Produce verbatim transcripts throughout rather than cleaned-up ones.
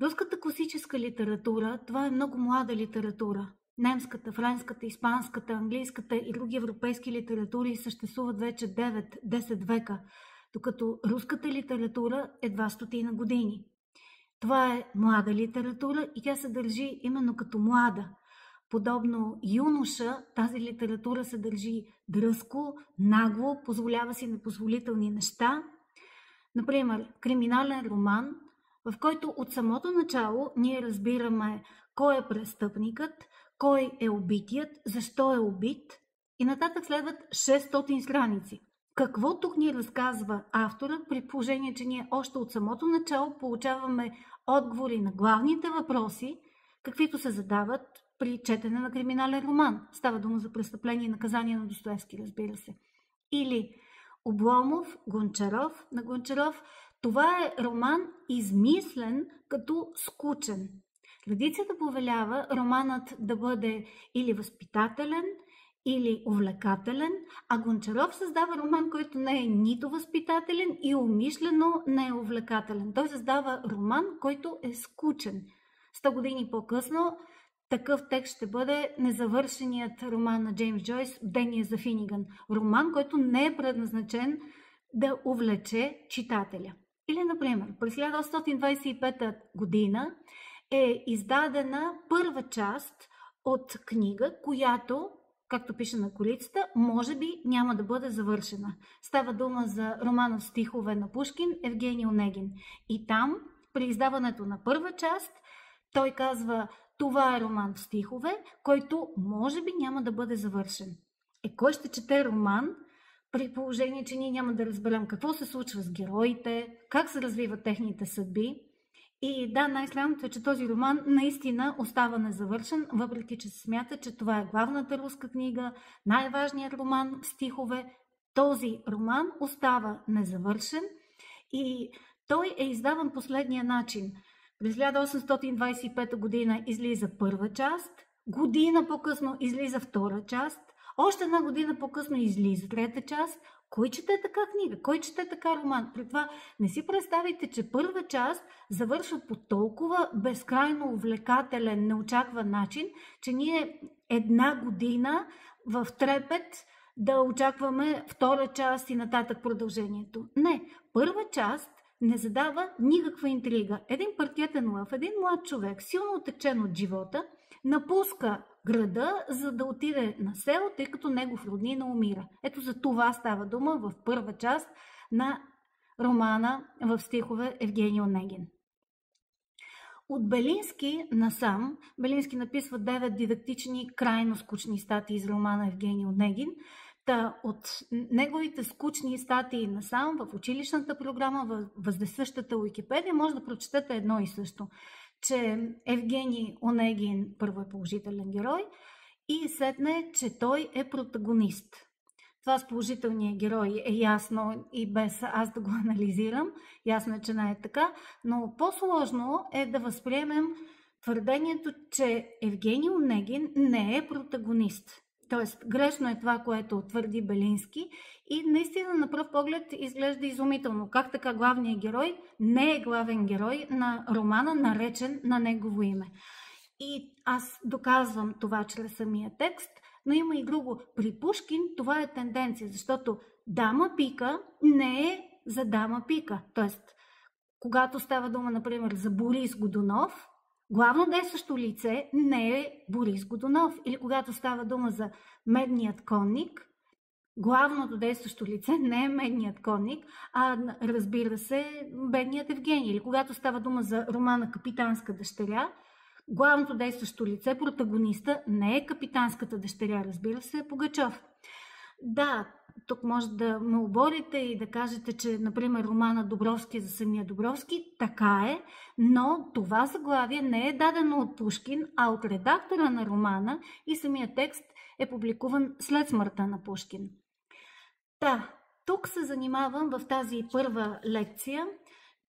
Руската класическа литература, това е много млада литература. Немската, френската, испанската, английската и други европейски литератури съществуват вече девет-десет века, докато руската литература едва стотина години. Това е млада литература и тя се държи именно като млада. Подобно юноша, тази литература се държи дръзко, нагло, позволява си непозволителни неща. Например, криминален роман, в който от самото начало ние разбираме кой е престъпникът, кой е убитият, защо е убит и нататък следват шестстотин страници. Какво тук ни разказва авторът, при положение, че ние още от самото начало получаваме отговори на главните въпроси, каквито се задават при четене на криминален роман. Става дума за престъпление и наказание на Достоевски, разбира се. Или Обломов, Гончаров на Гончаров. Това е роман измислен като скучен. Традицията повелява романът да бъде или възпитателен, или увлекателен, а Гончаров създава роман, който не е нито възпитателен и умишлено не е увлекателен. Той създава роман, който е скучен. Сто години по-късно такъв текст ще бъде незавършеният роман на Джеймс Джойс «Бдение за Финиган». Роман, който не е предназначен да увлече читателя. Или, например, през хиляда осемстотин двадесет и пета година е издадена първа част от книга, която, както пише на корицата, може би няма да бъде завършена. Става дума за романа в стихове на Пушкин Евгений Онегин. И там, при издаването на първа част, той казва: това е роман в стихове, който може би няма да бъде завършен. Е, кой ще чете роман, при положение, че ние няма да разберем какво се случва с героите, как се развиват техните съдби? И да, най-странното е, че този роман наистина остава незавършен, въпреки че се смята, че това е главната руска книга, най-важният роман в стихове. Този роман остава незавършен и той е издаван последния начин. През хиляда осемстотин двадесет и пета година излиза първа част, година по-късно излиза втора част, още една година по-късно излиза трета част. Кой чете така книга? Кой чете така роман? При това не си представите, че първа част завършва по толкова безкрайно увлекателен, неочакван начин, че ние една година в трепет да очакваме втора част и нататък продължението. Не, първа част не задава никаква интрига. Един паркетен лъв, един млад човек, силно отечен от живота, напуска града, за да отиде на село, тъй като негов роднина умира. Ето за това става дума в първа част на романа в стихове Евгений Онегин. От Белински насам, Белински написва девет дидактични, крайно скучни статии из романа Евгений Онегин. Та от неговите скучни статии насам в училищната програма, в въздесъщата Уикипедия, може да прочетете едно и също, че Евгений Онегин първо е положителен герой и сетне, че той е протагонист. Това с положителния герой е ясно и без аз да го анализирам. Ясно е, че не е така, но по-сложно е да възприемем твърдението, че Евгений Онегин не е протагонист. Тоест, грешно е това, което твърди Белински и наистина на пръв поглед изглежда изумително. Как така главният герой не е главен герой на романа, наречен на негово име. И аз доказвам това чрез самия текст, но има и друго. При Пушкин това е тенденция, защото дама пика не е за дама пика. Тоест, когато става дума, например, за Борис Годунов, главно действащо лице не е Борис Годунов. Или когато става дума за Медният конник, главното действащо лице не е Медният конник, а разбира се Бедният Евгений. Или когато става дума за романа Капитанска дъщеря, главното действащо лице, протагониста, не е Капитанската дъщеря, разбира се, е Пугачов. Да, тук може да ме оборите и да кажете, че, например, романа Добровски за самия Добровски, така е, но това заглавие не е дадено от Пушкин, а от редактора на романа и самия текст е публикуван след смъртта на Пушкин. Да, тук се занимавам в тази първа лекция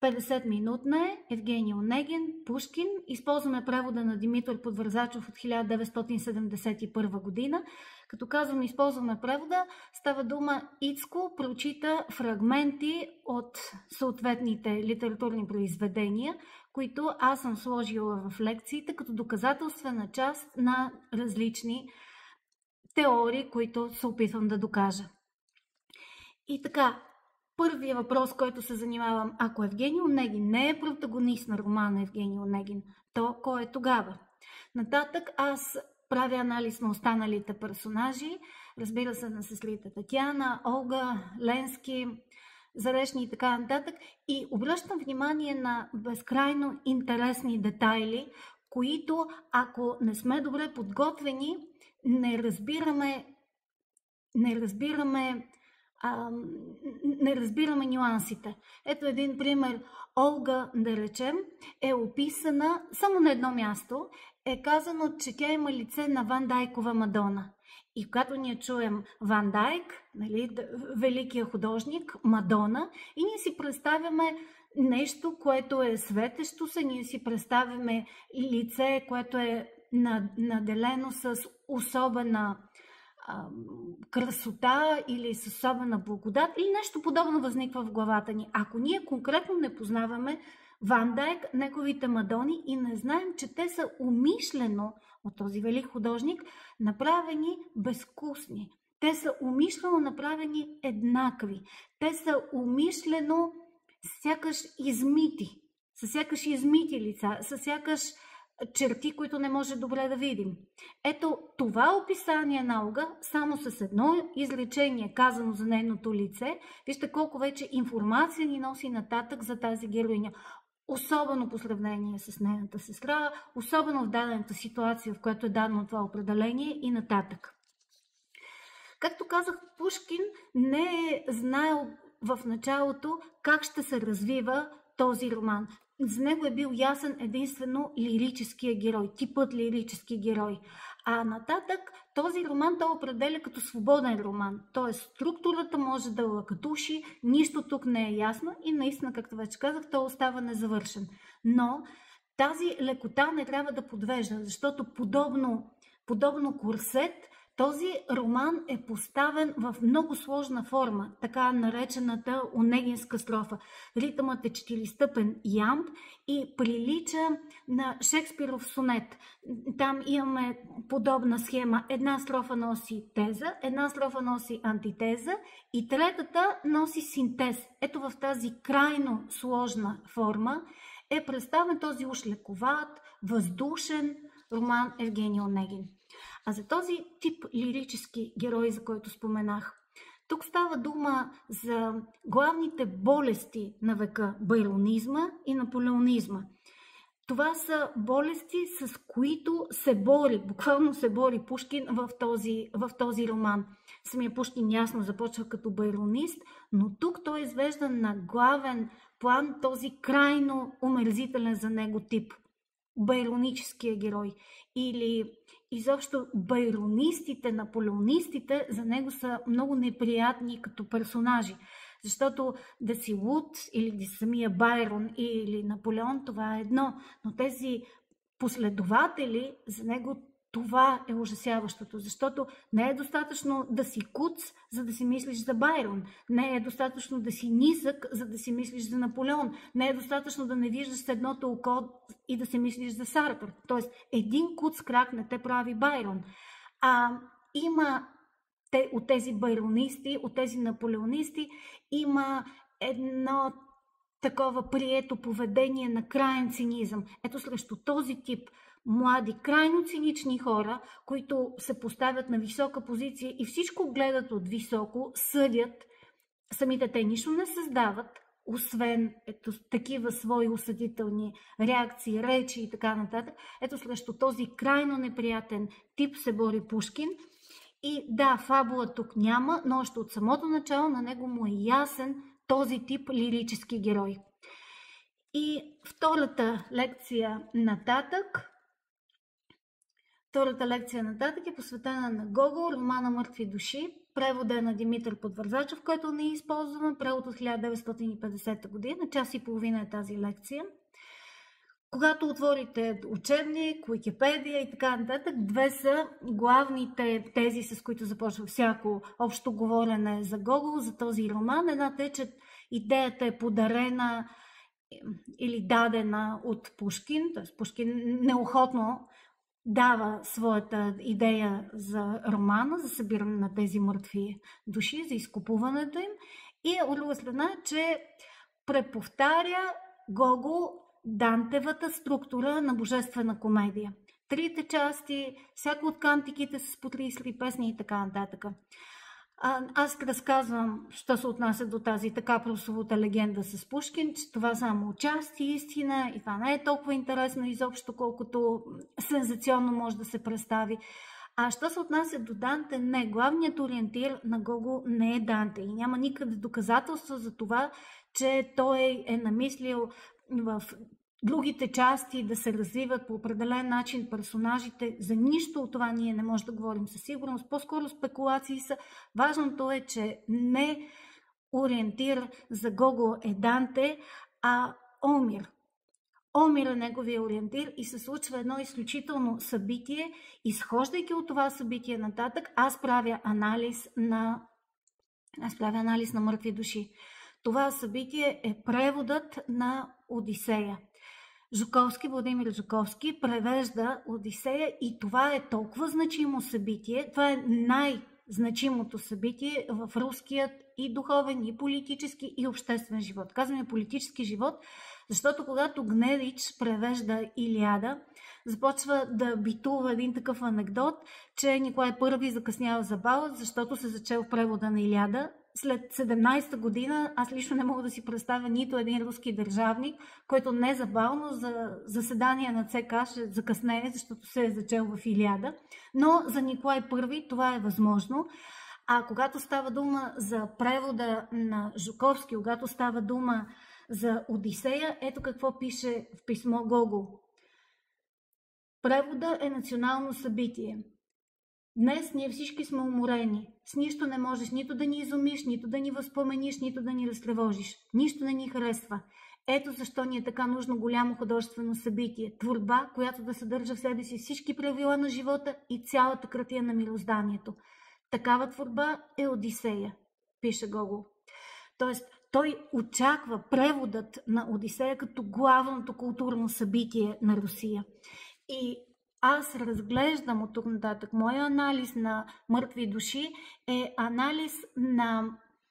петдесет-минутна е, Евгений Онегин, Пушкин. Използваме превода на Димитър Подвързачов от хиляда деветстотин седемдесет и първа година. Като казвам използваме превода, става дума Ицко прочита фрагменти от съответните литературни произведения, които аз съм сложила в лекциите като доказателствена част на различни теории, които се опитвам да докажа. И така, първият въпрос, който се занимавам, ако Евгений Онегин не е протагонист на романа Евгений Онегин, то кой е тогава? Нататък аз правя анализ на останалите персонажи, разбира се на сестрите Татяна, Олга, Ленски, Зарешни и така нататък, и обръщам внимание на безкрайно интересни детайли, които ако не сме добре подготвени, не разбираме, не разбираме А, не разбираме нюансите. Ето един пример. Олга, да речем, е описана само на едно място. Е казано, че тя има лице на Ван Дайкова Мадона. И когато ние чуем Ван Дайк, нали, великия художник, Мадона, и ние си представяме нещо, което е светещо се, ние си представяме лице, което е наделено с особена красота или с особена благодат, или нещо подобно възниква в главата ни. Ако ние конкретно не познаваме Ван Дайк, неговите Мадони и не знаем, че те са умишлено от този велик художник направени безвкусни. Те са умишлено направени еднакви. Те са умишлено сякаш измити, с сякаш измити лица, с сякаш черти, които не може добре да видим. Ето това описание на Олга, само с едно изречение казано за нейното лице, вижте колко вече информация ни носи нататък за тази героиня. Особено по сравнение с нейната сестра, особено в дадената ситуация, в която е дадено това определение и нататък. Както казах, Пушкин не е знаел в началото как ще се развива този роман. За него е бил ясен единствено лирическия герой, типът лирически герой. А нататък този роман той определя като свободен роман. Т.е. структурата може да лъкатуши, нищо тук не е ясно и наистина, както вече казах, той остава незавършен. Но тази лекота не трябва да подвежда, защото подобно, подобно курсет, този роман е поставен в много сложна форма, така наречената онегинска строфа. Ритъмът е четиристъпен ямб и прилича на Шекспиров сонет. Там имаме подобна схема. Една строфа носи теза, една строфа носи антитеза и третата носи синтез. Ето в тази крайно сложна форма е представен този уж лековат, въздушен роман Евгений Онегин. А за този тип лирически герой, за който споменах, тук става дума за главните болести на века – байронизма и наполеонизма. Това са болести, с които се бори, буквално се бори Пушкин в този, в този роман. Самия Пушкин ясно започва като байронист, но тук той извежда на главен план този крайно омерзителен за него тип – байроническия герой. Или изобщо байронистите, наполеонистите за него са много неприятни като персонажи. Защото да си луд или да си самия Байрон или Наполеон, това е едно. Но тези последователи, за него това е ужасяващото. Защото не е достатъчно да си куц, за да си мислиш за Байрон. Не е достатъчно да си нисък, за да си мислиш за Наполеон. Не е достатъчно да не виждаш с едното око и да си мислиш за Сартър. Тоест, един куц крак не те прави Байрон. А има те, от тези байронисти, от тези наполеонисти, има едно такова прието поведение на краен цинизъм. Ето срещу този тип млади, крайно цинични хора, които се поставят на висока позиция и всичко гледат от високо, съдят, самите те нищо не създават, освен ето, такива свои осъдителни реакции, речи и така нататък. Ето срещу този крайно неприятен тип се бори Пушкин. И да, фабула тук няма, но още от самото начало на него му е ясен този тип лирически герой. И втората лекция нататък, Втората лекция нататък е посветена на Гогол, романа "Мъртви души". Превода е на Димитър Подвързачев, който ние използваме. Превод от хиляда деветстотин и петдесета година. Час и половина е тази лекция. Когато отворите учебник, Уикипедия и така нататък, две са главните тези, с които започва всяко общо говорене за Гогол, за този роман. Едната е, че идеята е подарена или дадена от Пушкин, т.е. Пушкин неохотно дава своята идея за романа, за събиране на тези мъртви души, за изкупуването им. И от друга страна, че преповтаря Гогол Дантевата структура на Божествена комедия. Трите части, всяко от кантиките с по трийсет песни и така нататък. А, аз разказвам, що се отнася до тази така прословута легенда с Пушкин, че това само части истина и това не е толкова интересно изобщо, колкото сензационно може да се представи. А що се отнася до Данте, не. Главният ориентир на Гогол не е Данте и няма никъде доказателства за това, че той е намислил в другите части да се развиват по определен начин персонажите. За нищо от това ние не можем да говорим със сигурност. По-скоро спекулации са. Важното е, че не ориентир за Гогол е Данте, а Омир. Омир е неговия ориентир и се случва едно изключително събитие. Изхождайки от това събитие нататък, аз правя анализ на, аз правя анализ на мъртви души. Това събитие е преводът на Одисея. Жуковски, Владимир Жуковски превежда Одисея и това е толкова значимо събитие. Това е най-значимото събитие в руският и духовен, и политически, и обществен живот. Казваме политически живот, защото когато Гнедич превежда Илиада, започва да битува един такъв анекдот, че Николай Първи закъснява за бал, защото се зачел в превода на Илиада. След седемнадесета година аз лично не мога да си представя нито един руски държавник, който незабавно за заседание на ЦК ще закъснее, защото се е зачел в Илиада. Но за Николай Първи това е възможно. А когато става дума за превода на Жуковски, когато става дума за Одисея, ето какво пише в писмо Гогол. Превода е национално събитие. Днес ние всички сме уморени. С нищо не можеш нито да ни изумиш, нито да ни възпомениш, нито да ни разтревожиш. Нищо не ни харесва. Ето защо ни е така нужно голямо художествено събитие. Творба, която да съдържа в себе си всички правила на живота и цялата кратия на мирозданието. Такава творба е Одисея, пише Гогол. Тоест, той очаква преводът на Одисея като главното културно събитие на Русия. И аз разглеждам от тук нататък. Моя анализ на мъртви души е анализ на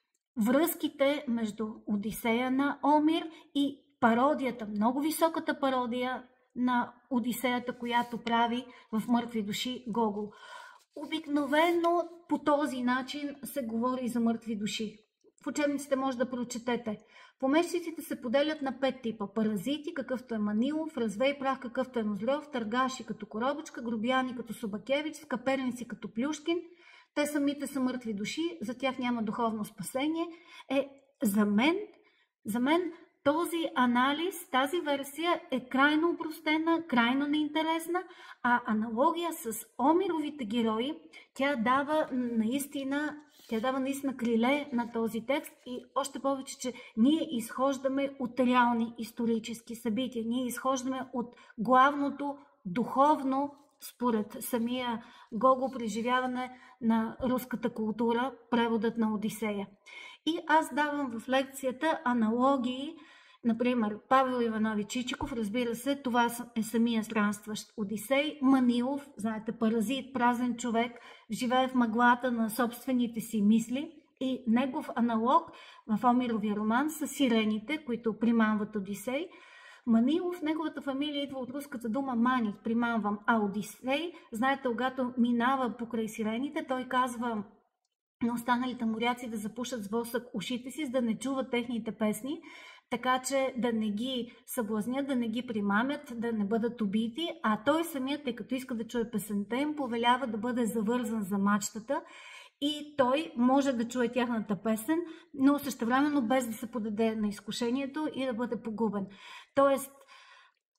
връзките между Одисея на Омир и пародията, много високата пародия на Одисеята, която прави в мъртви души Гогол. Обикновено по този начин се говори за мъртви души. В учебниците може да прочетете. Помещиците се поделят на пет типа. Паразити, какъвто е Манилов, развей прах, какъвто е Нозлев, търгаши като Коробочка, грубияни като Собакевич, скъперници като Плюшкин. Те самите са мъртви души, за тях няма духовно спасение. Е, за мен, за мен този анализ, тази версия е крайно упростена, крайно неинтересна, а аналогия с Омировите герои, тя дава наистина Тя дава наистина криле на този текст и още повече, че ние изхождаме от реални исторически събития. Ние изхождаме от главното духовно, според самия Гогол, преживяване на руската култура, преводът на Одисея. И аз давам в лекцията аналогии. Например, Павел Иванович Чичиков, разбира се, това е самия странстващ Одисей. Манилов, знаете, паразит, празен човек, живее в мъглата на собствените си мисли. И негов аналог в Омировия роман са сирените, които примамват Одисей. Манилов, неговата фамилия идва от руската дума манит, примамвам, а Одисей, знаете, когато минава покрай сирените, той казва на останалите моряци да запушат с восък ушите си, за да не чуват техните песни, така че да не ги съблазнят, да не ги примамят, да не бъдат убити, а той самият, тъй като иска да чуе песента им, повелява да бъде завързан за мачтата и той може да чуе тяхната песен, но същевременно без да се подаде на изкушението и да бъде погубен. Тоест,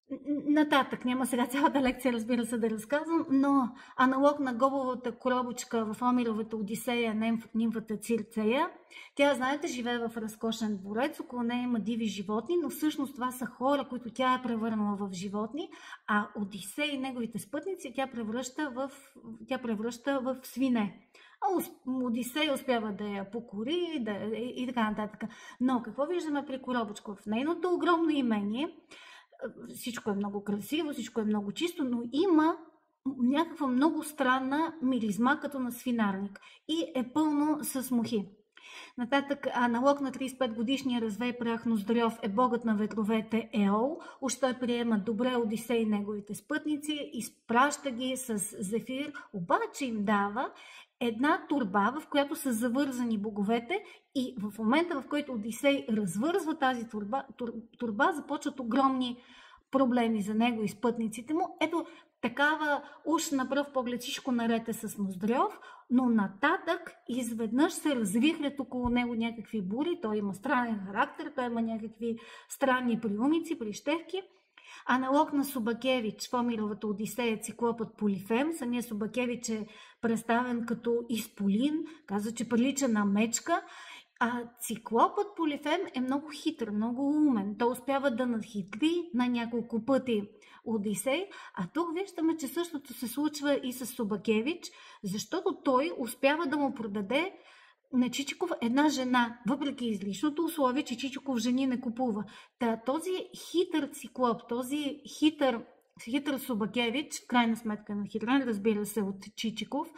Нататък, няма сега цялата лекция, разбира се, да разказвам, но аналог на Гобовата коробочка в Омировата Одисея, нимфата Цирцея, тя, знаете, живее в разкошен дворец, около нея има диви животни, но всъщност това са хора, които тя е превърнала в животни, а Одисей и неговите спътници тя превръща в, тя превръща в свине. А Одисей успява да я покори да, и така нататък. Но какво виждаме при коробочка? В нейното огромно имение всичко е много красиво, всичко е много чисто, но има някаква много странна миризма, като на свинарник, и е пълно с мухи. Нататък, аналог на тридесет и пет годишния развей прах Ноздрев е богът на ветровете Еол. Уж той приема добре Одисей и неговите спътници, изпраща ги с Зефир, обаче им дава една турба, в която са завързани боговете, и в момента, в който Одисей развързва тази турба, тур, турба започват огромни проблеми за него и спътниците му. Ето такава, уж на пръв поглед всичко наред е с Ноздрев, но нататък изведнъж се развихрят около него някакви бури, той има странен характер, той има някакви странни приумици, прищевки. Аналог на Собакевич в Омировата Одисея, циклопът Полифем. Самия Собакевич е представен като изполин, казва, че прилича на мечка. А циклопът Полифем е много хитър, много умен. Той успява да надхитри на няколко пъти Одисей. А тук виждаме, че същото се случва и с Собакевич, защото той успява да му продаде на Чичиков една жена, въпреки излишното условие, че Чичиков жени не купува. Та този хитър циклоп, този хитър, хитър Собакевич, в крайна сметка на хитрен, разбира се, от Чичиков,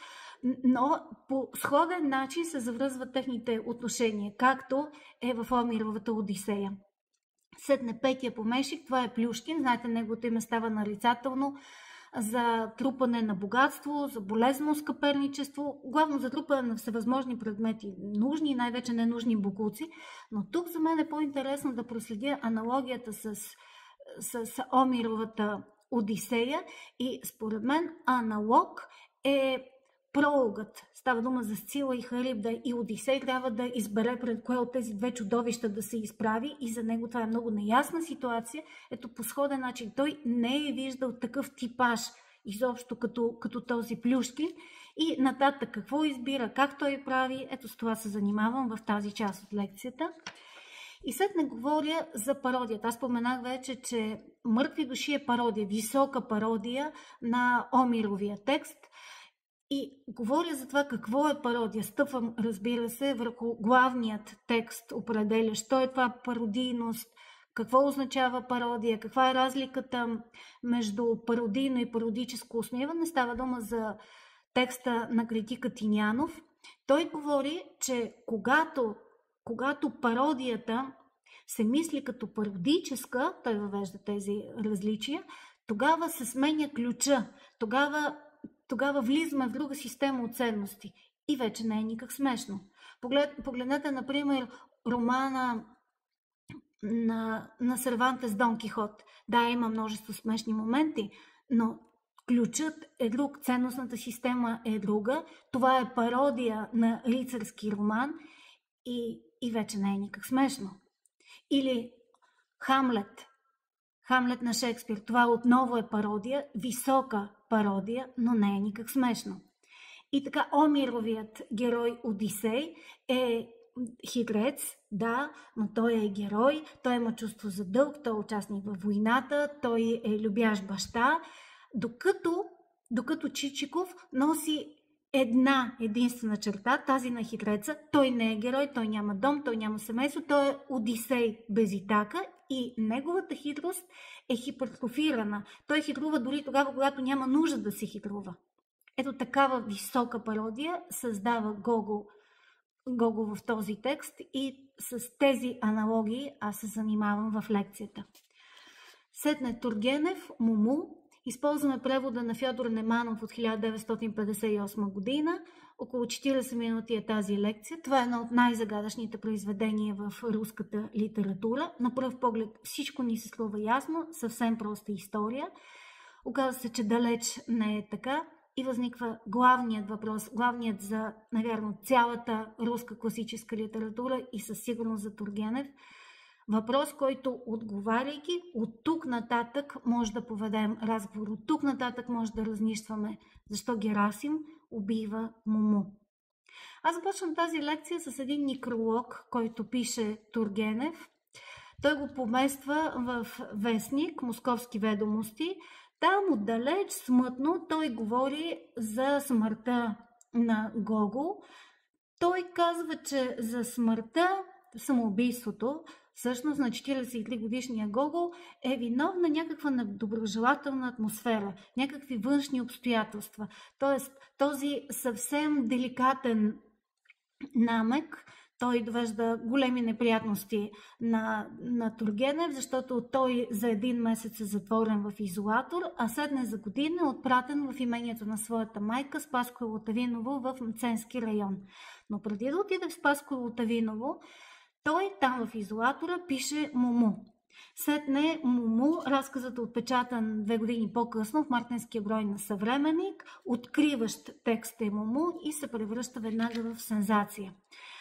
но по сходен начин се завръзват техните отношения, както е в Омировата Одисея. Седне петия помешик, това е Плюшкин, знаете, неговото име става нарицателно за трупане на богатство, за болезнено скъперничество, главно за трупане на всевъзможни предмети, нужни и най-вече ненужни бокуци. Но тук за мен е по-интересно да проследя аналогията с, с, с Омировата Одисея, и според мен аналог е прологът. Става дума за Сцила и Харибда, и Одисей трябва да избере пред кое от тези две чудовища да се изправи, и за него това е много неясна ситуация. Ето, по сходен начин той не е виждал такъв типаж изобщо като, като този Плюшкин, и нататък какво избира, как той прави, ето с това се занимавам в тази част от лекцията. И след не говоря за пародията. Аз споменах вече, че Мъртви души е пародия, висока пародия на Омировия текст. И говоря за това какво е пародия. Стъпвам, разбира се, върху главният текст, определящ що е това пародийност, какво означава пародия, каква е разликата между пародийно и пародическо основание. Става дума за текста на критика Тинянов. Той говори, че когато, когато пародията се мисли като пародическа, той въвежда тези различия, тогава се сменя ключа, тогава Тогава влизаме в друга система от ценности и вече не е никак смешно. Поглед, погледнете, например, романа на, на Сервантес Дон Кихот. Да, има множество смешни моменти, но ключът е друг, ценностната система е друга. Това е пародия на рицарски роман и, и вече не е никак смешно. Или Хамлет. Хамлет на Шекспир. Това отново е пародия, висока пародия, но не е никак смешно. И така, Омировият герой Одисей е хитрец, да, но той е герой, той има чувство за дълг, той е участник във войната, той е любящ баща, докато, докато Чичиков носи една единствена черта, тази на хитреца. Той не е герой, той няма дом, той няма семейство, той е Одисей без итака и неговата хитрост е хипертрофирана. Той хитрува дори тогава, когато няма нужда да се хитрува. Ето такава висока пародия създава Гого, Гого в този текст и с тези аналогии аз се занимавам в лекцията. Сетне Тургенев, Муму. Използваме превода на Фьодор Неманов от хиляда деветстотин петдесет и осма година. Около четиридесет минути е тази лекция. Това е едно от най-загадъчните произведения в руската литература. На пръв поглед всичко ни се струва ясно, съвсем проста история. Оказва се, че далеч не е така и възниква главният въпрос, главният за, навярно, цялата руска класическа литература и със сигурност за Тургенев. Въпрос, който, отговаряйки, от тук нататък може да поведем разговор, от тук нататък може да разнищваме защо Герасим убива Муму. Аз започвам тази лекция с един некролог, който пише Тургенев. Той го помества в вестник Московски ведомости. Там отдалеч, смътно, той говори за смъртта на Гогол. Той казва, че за смъртта, самоубийството, всъщност на четиридесет и три годишния Гогол е виновна някаква недоброжелателна атмосфера, някакви външни обстоятелства. Тоест, този съвсем деликатен намек, той довежда големи неприятности на, на Тургенев, защото той за един месец е затворен в изолатор, а седне за година е отпратен в имението на своята майка Спаско Лотавиново в Мценски район. Но преди да отиде в Спаско Лотавиново, той там в изолатора пише Муму. Сетне Муму, разказът е отпечатан две години по-късно в мартинския брой на Съвременник, откриващ текста е Муму и се превръща веднага в сензация.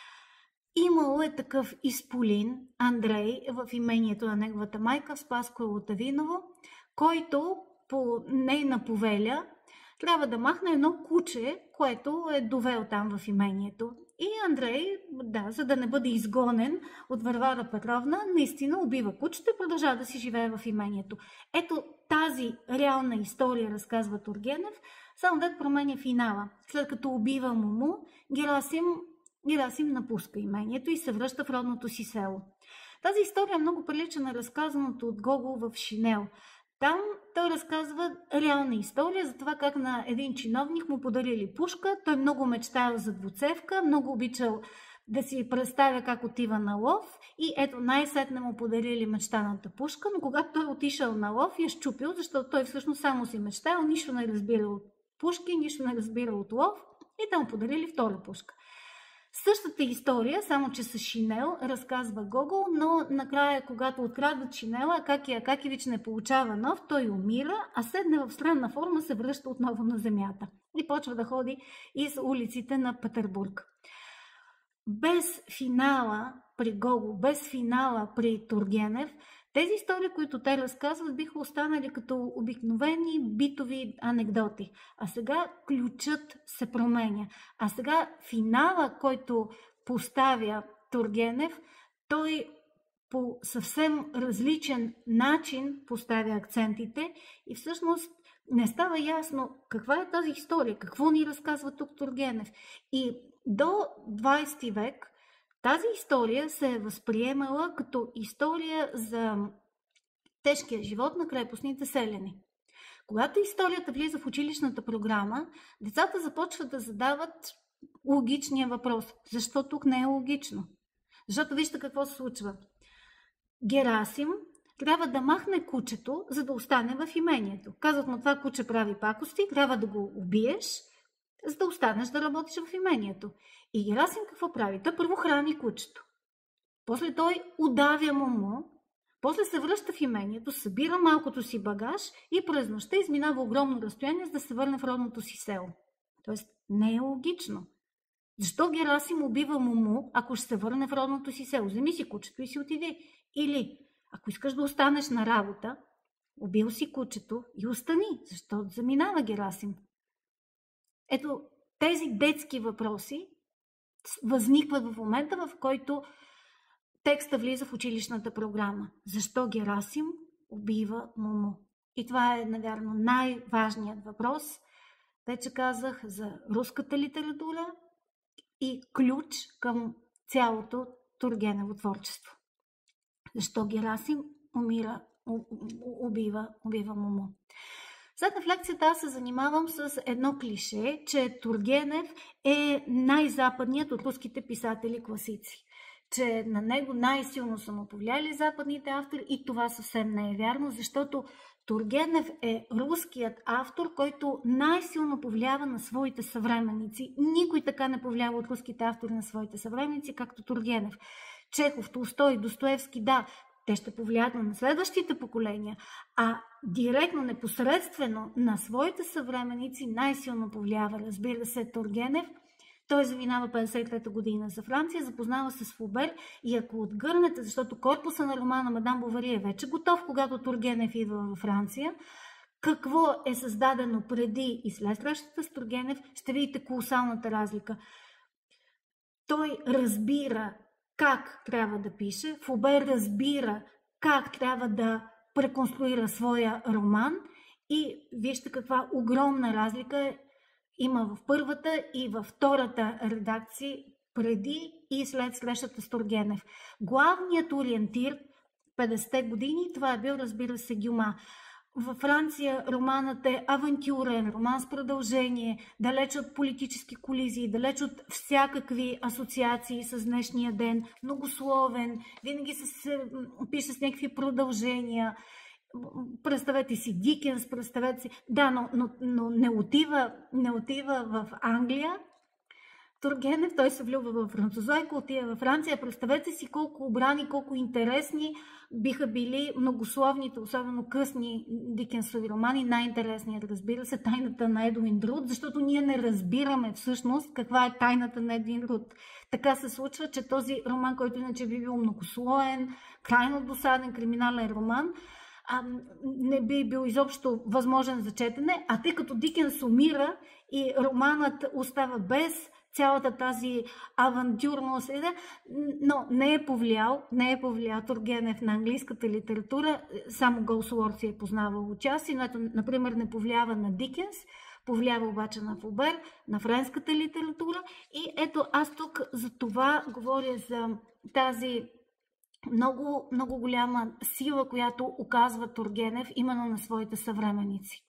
Имало е такъв изполин, Андрей, в имението на неговата майка Спаско Лотавиново, който по нейна повеля трябва да махне едно куче, което е довел там в имението. И Андрей, да, за да не бъде изгонен от Варвара Петровна, наистина убива кучето и продължава да си живее в имението. Ето тази реална история, разказва Тургенев, само да променя финала. След като убива Муму, Герасим, Герасим напуска имението и се връща в родното си село. Тази история е много прилича на разказаното от Гогол в Шинел. Там той разказва реална история за това как на един чиновник му подарили пушка. Той много мечтаял за двуцевка, много обичал да си представя как отива на лов и ето най-сетне му подарили мечтаната пушка, но когато той отишъл на лов я щупил, защото той всъщност само си мечтаял, нищо не разбирал от пушки, нищо не разбирал от лов и те му подарили втора пушка. Същата история, само че с Шинел, разказва Гогол, но накрая, когато открадват Шинела, Акаки Акакевич не получава нов, той умира, а седне в странна форма се връща отново на земята и почва да ходи из улиците на Петербург. Без финала при Гогол, без финала при Тургенев, тези истории, които те разказват, биха останали като обикновени битови анекдоти. А сега ключът се променя. А сега финала, който поставя Тургенев, той по съвсем различен начин поставя акцентите и всъщност не става ясно каква е тази история, какво ни разказва тук Тургенев. И до двадесети век тази история се е възприемала като история за тежкия живот на крепостните селяни. Когато историята влиза в училищната програма, децата започват да задават логичния въпрос. Защо тук не е логично? Защото вижте какво се случва. Герасим трябва да махне кучето, за да остане в имението. Казват му, това куче прави пакости, трябва да го убиеш, за да останеш да работиш в имението. И Герасим какво прави? Той първо храни кучето. После той удавя Муму, после се връща в имението, събира малкото си багаж и през нощта изминава огромно разстояние, за да се върне в родното си село. Тоест не е логично. Защо Герасим убива Муму, ако ще се върне в родното си село? Вземи си кучето и си отиди. Или, ако искаш да останеш на работа, убил си кучето и остани. Защо заминава Герасим? Ето, тези детски въпроси възникват в момента, в който текста влиза в училищната програма. Защо Герасим убива Муму? И това е, навярно, най-важният въпрос. Вече казах за руската литература и ключ към цялото Тургенево творчество. Защо Герасим умира, убива, убива Муму? След в лекцията аз се занимавам с едно клише, че Тургенев е най-западният от руските писатели-класици. Че на него най-силно са му повлияли западните автори и това съвсем не е вярно, защото Тургенев е руският автор, който най-силно повлиява на своите съвременници. Никой така не повлиява от руските автори на своите съвременници, както Тургенев. Чехов, Толстой, Достоевски, да, те ще повлият на следващите поколения, а директно, непосредствено на своите съвременници най-силно повлиява, разбира се, Тургенев. Той заминава петдесет и трета година за Франция, запознава се с Флобер и ако отгърнете, защото корпуса на романа Мадам Бовари е вече готов, когато Тургенев идва във Франция, какво е създадено преди и след срещата с Тургенев, ще видите колосалната разлика. Той разбира как трябва да пише, Флобер разбира как трябва да преконструира своя роман и вижте каква огромна разлика има в първата и във втората редакция преди и след срещата с Тургенев. Главният ориентир петдесетте години, това е бил, разбира се, Дюма. Във Франция романът е авантюрен, роман с продължение, далеч от политически колизии, далеч от всякакви асоциации с днешния ден, многословен, винаги се пише с някакви продължения. Представете си Дикенс, представете си... Да, но, но, но не, отива, не отива в Англия. Тургенев, той се влюбва в французойка, отива във Франция. Представете си колко обрани, колко интересни биха били многословните, особено късни Дикенсови романи. Най-интересният, разбира се, Тайната на Едуин Друд, защото ние не разбираме всъщност каква е тайната на Едуин Друд. Така се случва, че този роман, който иначе би бил многослоен, крайно досаден криминален роман, а, не би бил изобщо възможен за четене, а тъй като Дикенс умира и романът остава без цялата тази авантюрност, но не е повлиял, не е повлиял Тургенев на английската литература, само Голсуорт си е познавал участие, но ето, например, не повлиява на Дикенс, повлиява обаче на Флобер, на френската литература и ето аз тук за това говоря за тази много, много голяма сила, която оказва Тургенев именно на своите съвременници.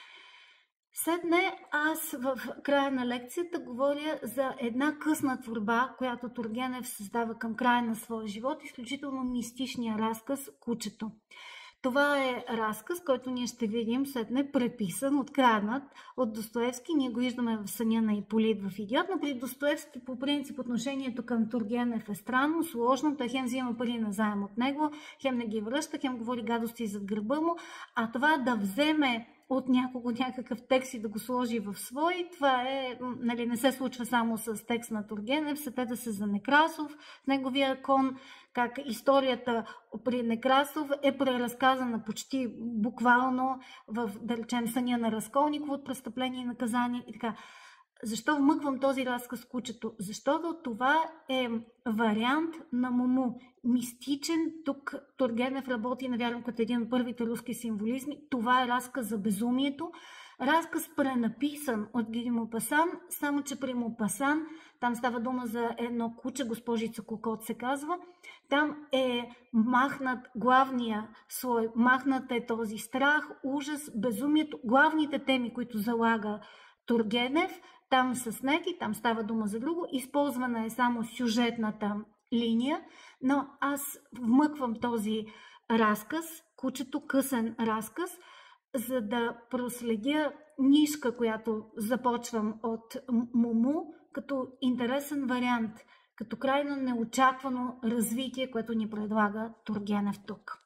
Седне аз в края на лекцията говоря за една късна творба, която Тургенев създава към края на своя живот, изключително мистичния разказ "Кучето". Това е разказ, който ние ще видим седне преписан, откраднат от Достоевски. Ние го виждаме в "Съня на Иполит" в "Идиот", но при Достоевски по принцип отношението към Тургенев е странно, сложно. Той хем взима пари назаем от него, хем не ги връща, хем говори гадости зад гърба му, а това да вземе от някого някакъв текст и да го сложи в свой, това е, нали, не се случва само с текст на Тургенев. Сетете се за Некрасов, неговия кон, как историята при Некрасов е преразказана почти буквално в, да речем, "Съня на Разколников" от "Престъпление и наказание" и така. Защо вмъквам този разказ "Кучето"? Защото това е вариант на Муму. Мистичен, тук Тургенев работи, навярвам, като един от първите руски символизми. Това е разказ за безумието. Разказ пренаписан от Ги де Мопасан, само че при Мопасан, там става дума за едно куче, госпожица Кокот се казва, там е махнат главния слой, махнат е този страх, ужас, безумието, главните теми, които залага Тургенев, там са снети, там става дума за друго, използвана е само сюжетната линия, но аз вмъквам този разказ, "Кучето", късен разказ, за да проследя нишка, която започвам от Муму, като интересен вариант, като крайно неочаквано развитие, което ни предлага Тургенев тук.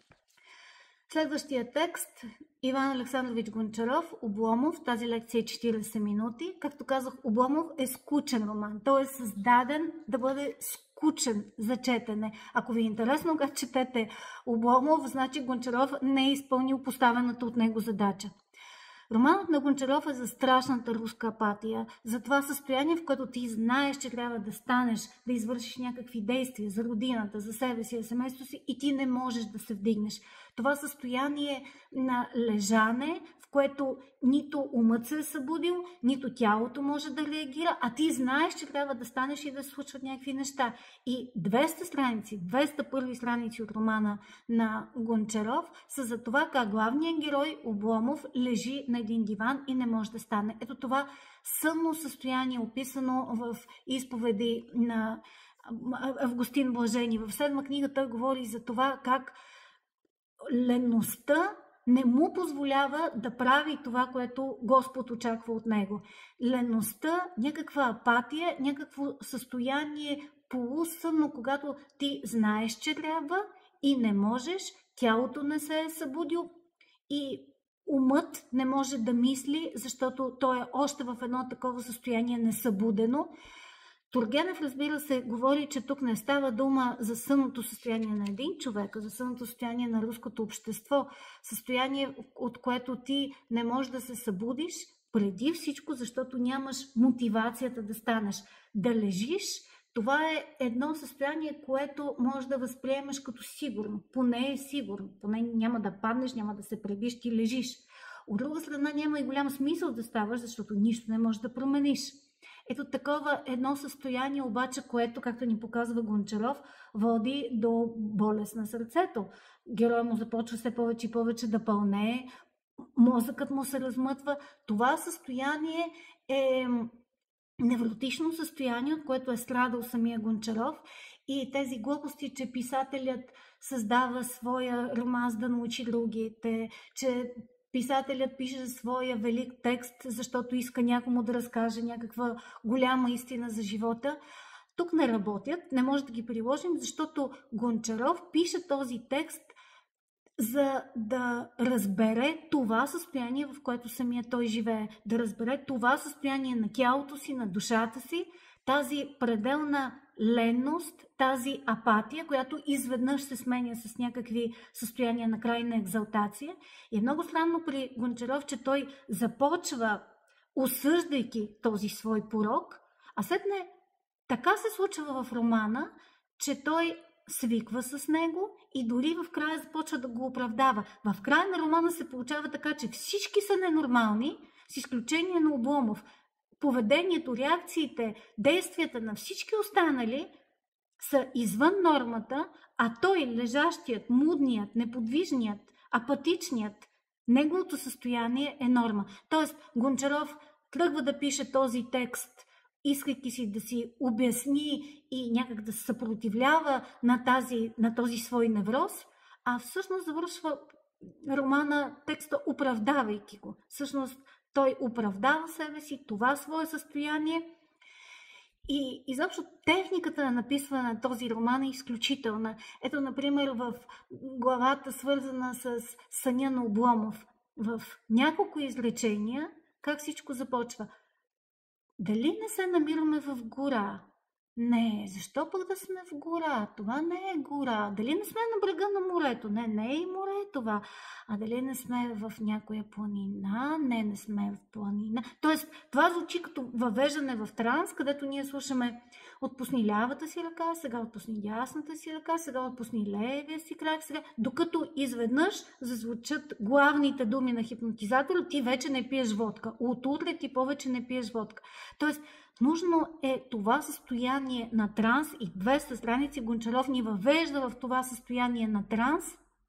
Следващия текст – Иван Александрович Гончаров, "Обломов". Тази лекция е четиридесет минути. Както казах, Обломов е скучен роман. Той е създаден да бъде скучен за четене. Ако ви е интересно как четете Обломов, значи Гончаров не е изпълнил поставената от него задача. Романът на Гончаров е за страшната руска апатия, за това състояние, в което ти знаеш, че трябва да станеш, да извършиш някакви действия за родината, за себе си, за семейството си и ти не можеш да се вдигнеш. Това състояние на лежане, в което нито умът се е събудил, нито тялото може да реагира, а ти знаеш, че трябва да станеш и да се случват някакви неща. И двеста страници, двеста първи страници от романа на Гончаров са за това как главният герой Обломов лежи на един диван и не може да стане. Ето това сънно състояние, описано в изповеди на Августин Блажени. В седма книга той говори за това как леността не му позволява да прави това, което Господ очаква от него. Леността, някаква апатия, някакво състояние полусънно, когато ти знаеш, че трябва и не можеш, тялото не се е събудил и умът не може да мисли, защото той е още в едно такова състояние несъбудено. Тургенев, разбира се, говори, че тук не става дума за сънното състояние на един човек, а за сънното състояние на руското общество. Състояние, от което ти не можеш да се събудиш преди всичко, защото нямаш мотивацията да станеш. Да лежиш, това е едно състояние, което можеш да възприемеш като сигурно. Поне е сигурно. Поне няма да паднеш, няма да се пребиш, ти лежиш. От друга страна няма и голям смисъл да ставаш, защото нищо не можеш да промениш. Ето такова едно състояние обаче, което, както ни показва Гончаров, води до болест на сърцето. Героят му започва все повече и повече да пълнее, мозъкът му се размътва. Това състояние е невротично състояние, от което е страдал самия Гончаров, и тези глупости, че писателят създава своя роман, за да научи другите, че писателят пише своя велик текст, защото иска някому да разкаже някаква голяма истина за живота. Тук не работят, не може да ги приложим, защото Гончаров пише този текст, за да разбере това състояние, в което самия той живее. Да разбере това състояние на тялото си, на душата си, тази пределна ленност, тази апатия, която изведнъж се сменя с някакви състояния на крайна екзалтация. И е много странно при Гончаров, че той започва, осъждайки този свой порок, а сетне така се случва в романа, че той свиква с него и дори в края започва да го оправдава. В края на романа се получава така, че всички са ненормални, с изключение на Обломов. Поведението, реакциите, действията на всички останали са извън нормата, а той, лежащият, мудният, неподвижният, апатичният, неговото състояние е норма. Тоест, Гончаров тръгва да пише този текст, искайки си да си обясни и някак да се съпротивлява на, тази, на този свой невроз, а всъщност завършва романа текста, оправдавайки го. Всъщност той оправдава себе си, това свое състояние, и изобщо техниката на написване на този роман е изключителна. Ето, например, в главата, свързана с съня на Обломов, в няколко изречения, как всичко започва. Дали не се намираме в гора? Не, защо пък да сме в гора? Това не е гора. Дали не сме на брега на морето? Не, не е и море това. А дали не сме в някоя планина? Не, не сме в планина. Тоест, това звучи като въвеждане в транс, където ние слушаме: отпусни лявата си ръка, сега отпусни дясната си ръка, сега отпусни левия си крак, сега, докато изведнъж зазвучат главните думи на хипнотизатора: ти вече не пиеш водка. От утре ти повече не пиеш водка. Тоест, нужно е това състояние на транс, и двеста страници Гончаров ни въвежда в това състояние на транс.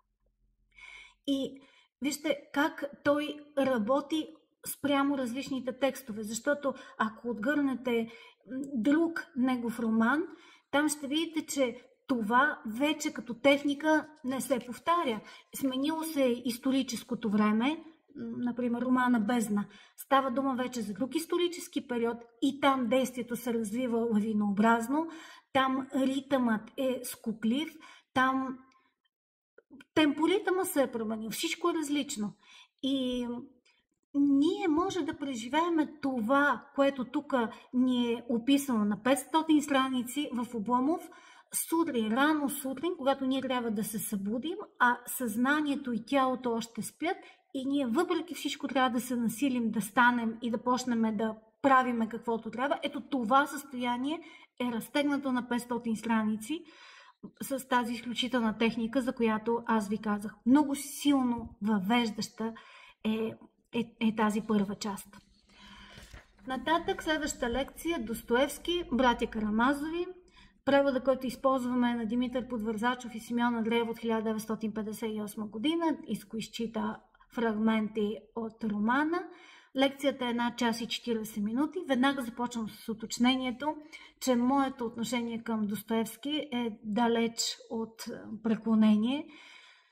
И вижте как той работи спрямо различните текстове, защото ако отгърнете друг негов роман, там ще видите, че това вече като техника не се повтаря. Сменило се историческото време. Например, романа Бездна. Става дума вече за друг исторически период и там действието се развива лавинообразно, там ритъмът е скуклив, там темпоритъмът се е променил, всичко е различно. И ние може да преживеем това, което тук ни е описано на петстотин страници в Обломов, сутрин, рано сутрин, когато ние трябва да се събудим, а съзнанието и тялото още спят, и ние въпреки всичко трябва да се насилим, да станем и да почнем да правиме каквото трябва. Ето това състояние е разтегнато на петстотин страници с тази изключителна техника, за която аз ви казах. Много силно въвеждаща е, е, е тази първа част. Нататък, следващата лекция: Достоевски, братя Карамазови. Превода, който използваме, е на Димитър Подвързачов и Симеон Андреев от хиляда деветстотин петдесет и осма година. Иско изчита фрагменти от романа. Лекцията е една час и четиридесет минути. Веднага започвам с уточнението, че моето отношение към Достоевски е далеч от преклонение.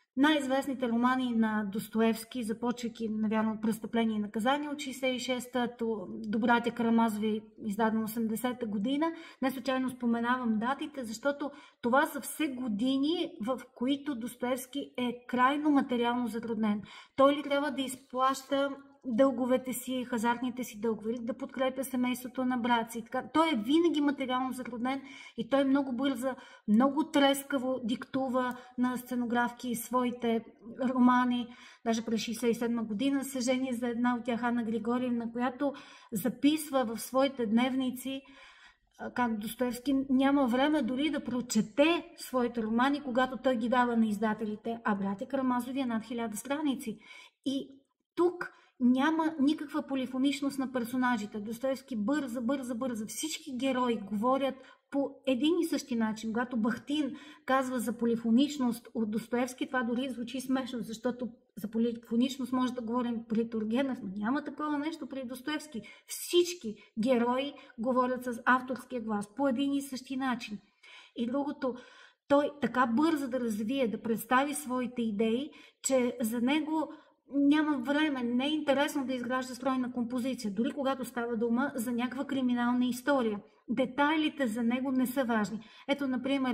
Най-известните романи на Достоевски, започвайки, навярно, от Престъпление и наказание от шейсет и шеста, до Братя Карамазови, издадено осемдесета година. Не случайно споменавам датите, защото това са все години, в които Достоевски е крайно материално затруднен. Той ли трябва да изплаща дълговете си, хазартните си дългове, да подкрепя семейството на брат си. Той е винаги материално затруднен и той много бърза, много трескаво диктува на сценографки своите романи. Даже през шейсет и седма година се жени за една от тях, Ана Григорьевна, която записва в своите дневници как Достоевски няма време дори да прочете своите романи, когато той ги дава на издателите, а Братя Карамазови е над хиляда страници. И тук няма никаква полифоничност на персонажите. Достоевски бърза, бърза, бърза. Всички герои говорят по един и същи начин. Когато Бахтин казва за полифоничност от Достоевски, това дори звучи смешно, защото за полифоничност може да говорим при Тургенев, но няма такова нещо при Достоевски. Всички герои говорят с авторския глас по един и същи начин. И другото, той така бърза да развие, да представи своите идеи, че за него няма време, не е интересно да изгражда стройна композиция, дори когато става дума за някаква криминална история. Детайлите за него не са важни. Ето, например,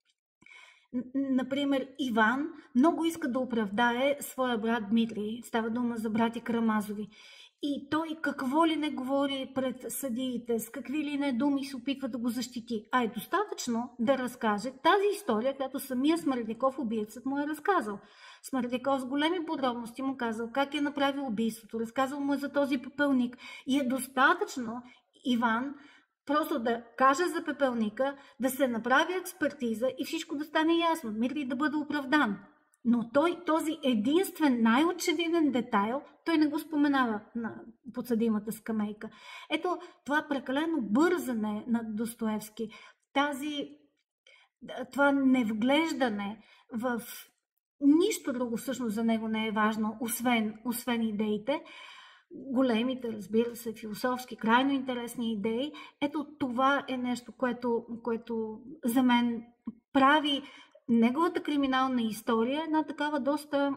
например, Иван много иска да оправдае своя брат Дмитрий. Става дума за братя Карамазови. И той какво ли не говори пред съдиите, с какви ли не думи се опитва да го защити. А е достатъчно да разкаже тази история, която самия Смърдяков, убиецът, му е разказал. Смърдяков с големи подробности му казал как е направил убийството, разказал му е за този пепелник. И е достатъчно Иван просто да каже за пепелника, да се направи експертиза и всичко да стане ясно, Дмитрий да бъде оправдан. Но той, този единствен, най-очевиден детайл, той не го споменава на подсъдимата скамейка. Ето, това прекалено бързане на Достоевски, тази, това невглеждане в нищо друго всъщност за него не е важно, освен, освен идеите, големите, разбира се, философски, крайно интересни идеи. Ето, това е нещо, което, което за мен прави неговата криминална история, една такава доста,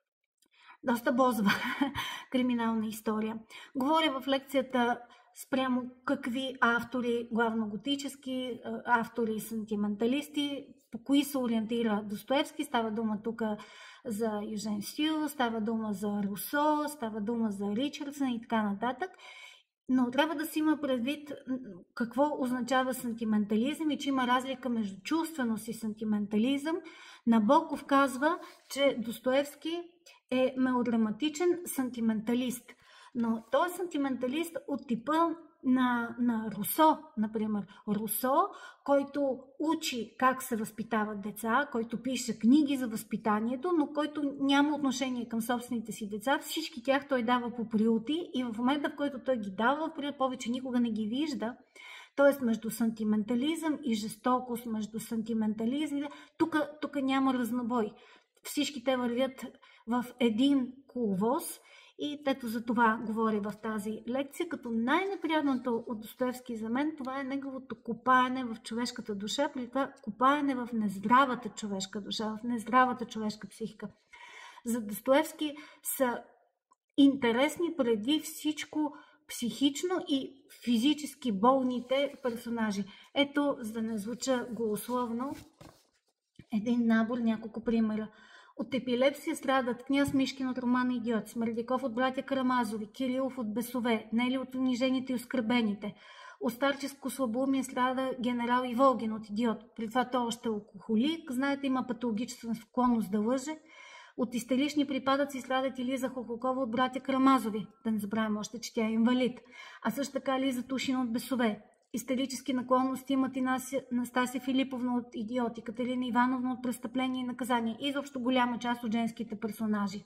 доста бозва криминална история. Говоря в лекцията спрямо какви автори, главно готически автори, сантименталисти, по кои се ориентира Достоевски. Става дума тук за Южен Сю, става дума за Русо, става дума за Ричардсън и така нататък. Но трябва да си има предвид какво означава сантиментализъм и че има разлика между чувственост и сантиментализъм. Набоков казва, че Достоевски е мелодраматичен сантименталист. Но той е сантименталист от типа на, на Русо, например. Русо, който учи как се възпитават деца, който пише книги за възпитанието, но който няма отношение към собствените си деца. Всички тях той дава по приюти и в момента, в който той ги дава в приют, повече никога не ги вижда. Тоест между сантиментализъм и жестокост, между сантиментализъм, тук, тук няма разнобой. Всички те вървят в един коловоз. И ето за това говоря в тази лекция, като най-неприятното от Достоевски за мен, това е неговото копаене в човешката душа, при това копаене в нездравата човешка душа, в нездравата човешка психика. За Достоевски са интересни преди всичко психично и физически болните персонажи. Ето, за да не звуча голословно, един набор, няколко примера. От епилепсия страдат княз Мишкин от романа Идиот, Смърдяков от братя Карамазови, Кирилов от Бесове, Нели от Унижените и оскърбените. От старческо слабоумие страда генерал Иволгин от Идиот. При това той още е алкохолик, знаете, има патологична склонност да лъже. От истерични припадъци страдат и Лиза Хохлакова от братя Карамазови. Да не забравяме още, че тя е инвалид. А също така Лиза Тушина от Бесове. Истерически наклонности имат и Настасия Филиповна от Идиот и Катерина Ивановна от Престъпление и наказание. И изобщо голяма част от женските персонажи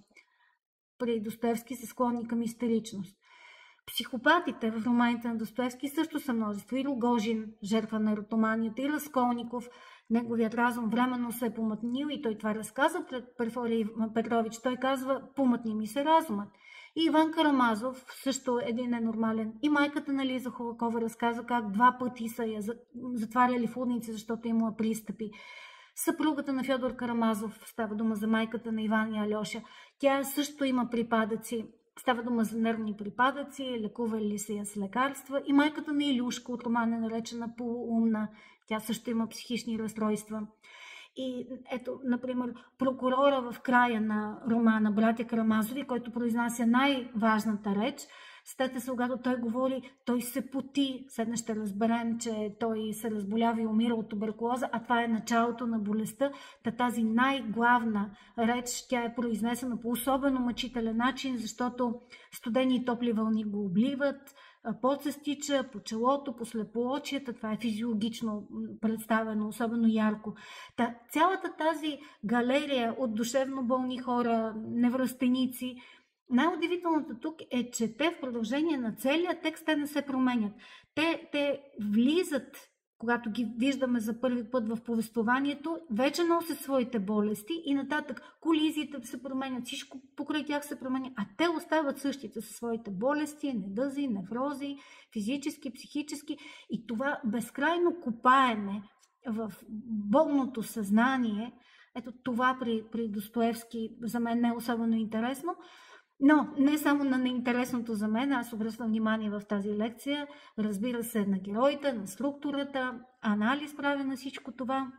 при Достоевски са склонни към истеричност. Психопатите в романите на Достоевски също са множество. И Рогожин, жертва на еротоманията, и Разколников, неговият разум временно се е помътнил и той това разказва пред Перфорий Петрович. Той казва, помътни ми се разумът. И Иван Карамазов, също един ненормален. И майката на Лиза Холакова разказва как два пъти са я затваряли в лудници, защото имала пристъпи. Съпругата на Фьодор Карамазов, става дума за майката на Иван и Алеша, тя също има припадъци. Става дума за нервни припадъци, лекува ли се я с лекарства. И майката на Илюшка от романа е наречена полуумна. Тя също има психични разстройства. И ето, например, прокурора в края на романа Братя Карамазови, който произнася най-важната реч, стете се, когато той говори, той се поти. Седна ще разберем, че той се разболява и умира от туберкулоза, а това е началото на болестта. Та тази най-главна реч, тя е произнесена по особено мъчителен начин, защото студени и топли вълни го обливат, пот се стича по челото, по слепоочията. Това е физиологично представено, особено ярко. Та, цялата тази галерия от душевно болни хора, невръстеници, най-удивителното тук е, че те в продължение на целия текст те не се променят. Те, те влизат, когато ги виждаме за първи път в повествованието, вече носят своите болести и нататък колизиите се променят, всичко покрай тях се променя, а те остават същите със своите болести, недъзи, неврози, физически, психически, и това безкрайно копаене в болното съзнание, ето това при, при Достоевски за мен не е особено интересно. Но не само на неинтересното за мен, аз обръщам внимание в тази лекция, разбира се, на героите, на структурата, анализ прави на всичко това.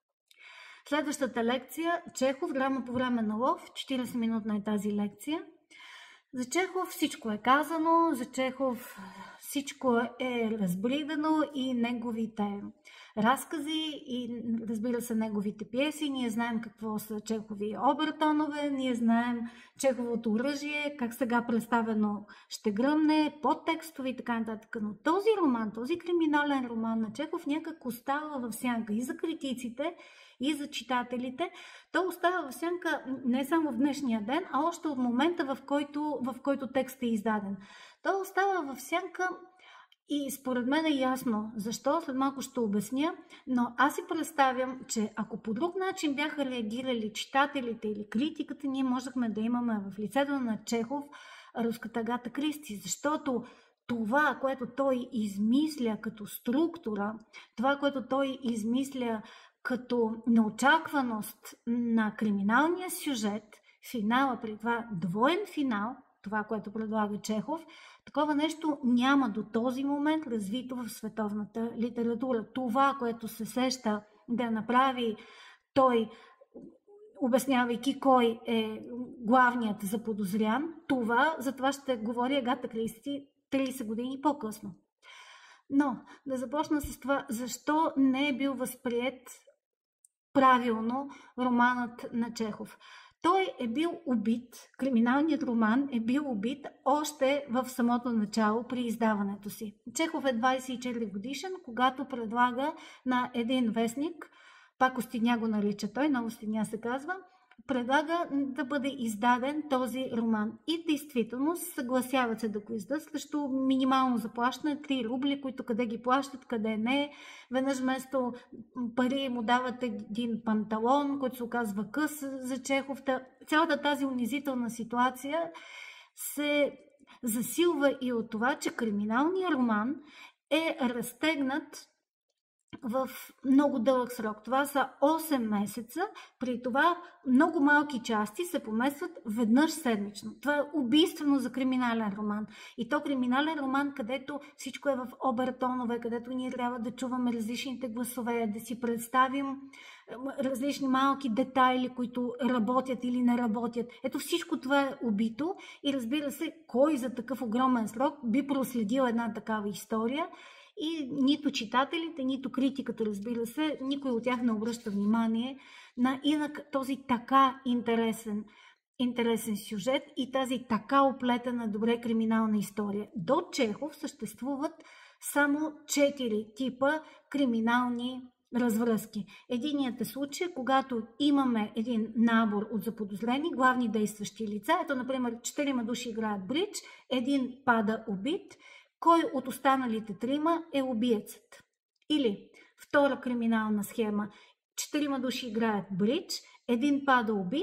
Следващата лекция, Чехов, драма по време на лов, четиридесет минутна е тази лекция. За Чехов всичко е казано, за Чехов всичко е разбридано и неговите разкази и, разбира се, неговите пиеси. Ние знаем какво са Чехови обертонове, ние знаем Чеховото оръжие, как сега представено ще гръмне, подтекстове и така нататък. Но този роман, този криминален роман на Чехов някак остава в сянка и за критиците, и за читателите. То остава в сянка не само в днешния ден, а още от момента, в който, в който текстът е издаден. То остава в сянка и според мен е ясно защо, след малко ще обясня, но аз си представям, че ако по друг начин бяха реагирали читателите или критиката, ние можехме да имаме в лицето на Чехов руската Агата Кристи, защото това, което той измисля като структура, това, което той измисля като неочакваност на криминалния сюжет, финала, при това двоен финал, това, което предлага Чехов, такова нещо няма до този момент развито в световната литература. Това, което се сеща да направи той, обяснявайки кой е главният заподозрян, това, за това ще говори Агата Кристи тридесет години по-късно. Но да започна с това, защо не е бил възприет правилно романът на Чехов. Той е бил убит, криминалният роман е бил убит още в самото начало при издаването си. Чехов е двадесет и четири годишен, когато предлага на един вестник, пак Остиня го нарича той, на Остиня се казва, предлага да бъде издаден този роман. И действително съгласяват се да го издадат срещу минимално заплащане, три рубли, които къде ги плащат, къде не. Веднъж вместо пари му дават един панталон, който се оказва къс за Чехов. Цялата тази унизителна ситуация се засилва и от това, че криминалният роман е разтегнат в много дълъг срок. Това са осем месеца, при това много малки части се поместват веднъж седмично. Това е убийствено за криминален роман. И то криминален роман, където всичко е в обертонове, където ние трябва да чуваме различните гласове, да си представим различни малки детайли, които работят или не работят. Ето всичко това е убито и разбира се, кой за такъв огромен срок би проследил една такава история. И нито читателите, нито критиката, разбира се, никой от тях не обръща внимание на инак този така интересен, интересен сюжет и тази така оплетена добре криминална история. До Чехов съществуват само четири типа криминални развръзки. Единият е случай, когато имаме един набор от заподозрени, главни действащи лица. Ето, например, четирима души играят бридж, един пада убит. Кой от останалите трима е убиецът? Или втора криминална схема. Четирима души играят бридж, един пада убит,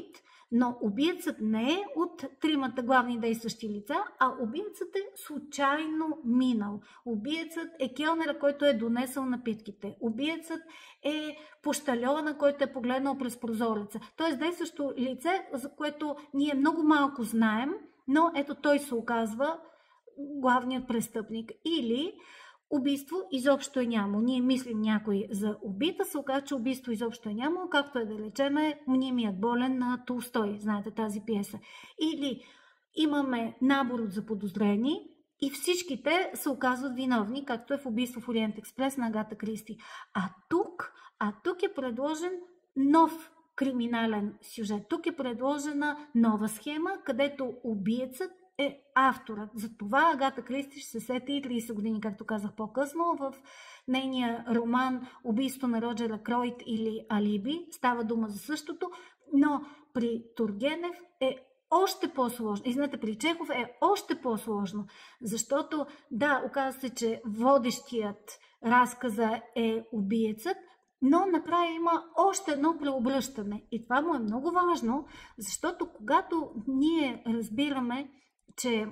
Но убиецът не е от тримата главни действащи лица, а убиецът е случайно минал. Убиецът е келнера, който е донесъл напитките. Убиецът е пощальона, който е погледнал през прозореца. Тоест действащо лице, за което ние много малко знаем, но ето той се оказва главният престъпник. Или убийство изобщо е нямало. Ние мислим някой за убита, се оказа, че убийство изобщо е нямало, както е да речеме мнимият болен на Толстой. Знаете тази пиеса. Или имаме набор от заподозрени и всичките се оказват виновни, както е в Убийство в Ориент Експрес на Агата Кристи. А тук, а тук е предложен нов криминален сюжет. Тук е предложена нова схема, където убиецът е авторът. Затова Агата Кристи ще се сети и трийсет години, както казах по-късно, в нейния роман Убийство на Роджер Акройд или Алиби. Става дума за същото, но при Тургенев е още по-сложно. Извинете, при Чехов е още по-сложно, защото да, оказва се, че водещият разказа е убиецът, но накрая има още едно преобръщане. И това му е много важно, защото когато ние разбираме, че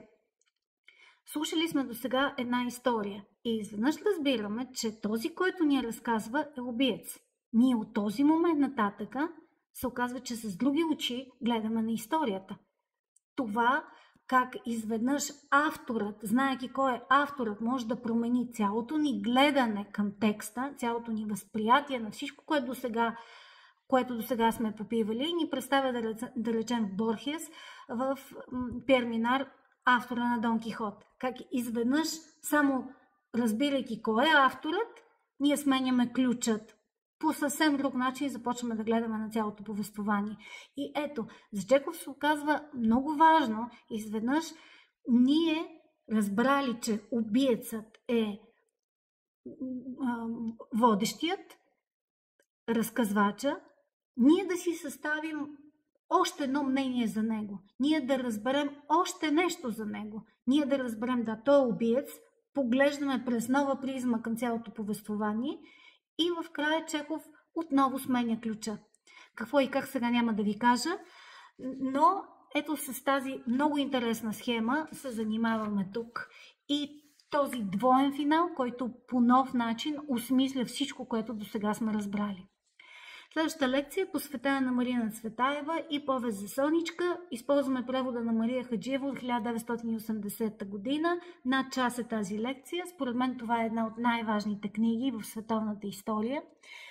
слушали сме до сега една история и изведнъж разбираме, че този, който ни разказва, е убиец. Ние от този момент нататъка се оказва, че с други очи гледаме на историята. Това как изведнъж авторът, знаейки кой е авторът, може да промени цялото ни гледане към текста, цялото ни възприятие на всичко, което до сега, което до сега сме попивали, и ни представя, да, да речем, Борхес в Пиер Минар, автора на Дон Кихот. Как изведнъж, само разбирайки кой е авторът, ние сменяме ключът по съвсем друг начин и започваме да гледаме на цялото повествование. И ето, за Чехов се оказва много важно изведнъж ние разбрали, че убиецът е водещият, разказвача, ние да си съставим още едно мнение за него. Ние да разберем още нещо за него. Ние да разберем, да, той е убиец, поглеждаме през нова призма към цялото повествование и в края Чехов отново сменя ключа. Какво и как сега няма да ви кажа, но ето с тази много интересна схема се занимаваме тук. И този двоен финал, който по нов начин осмисля всичко, което до сега сме разбрали. Следващата лекция е посветена на Марина Цветаева и Повест за Соничка. Използваме превода на Мария Хаджиева от хиляда деветстотин и осемдесета година. Над час е тази лекция. Според мен това е една от най-важните книги в световната история.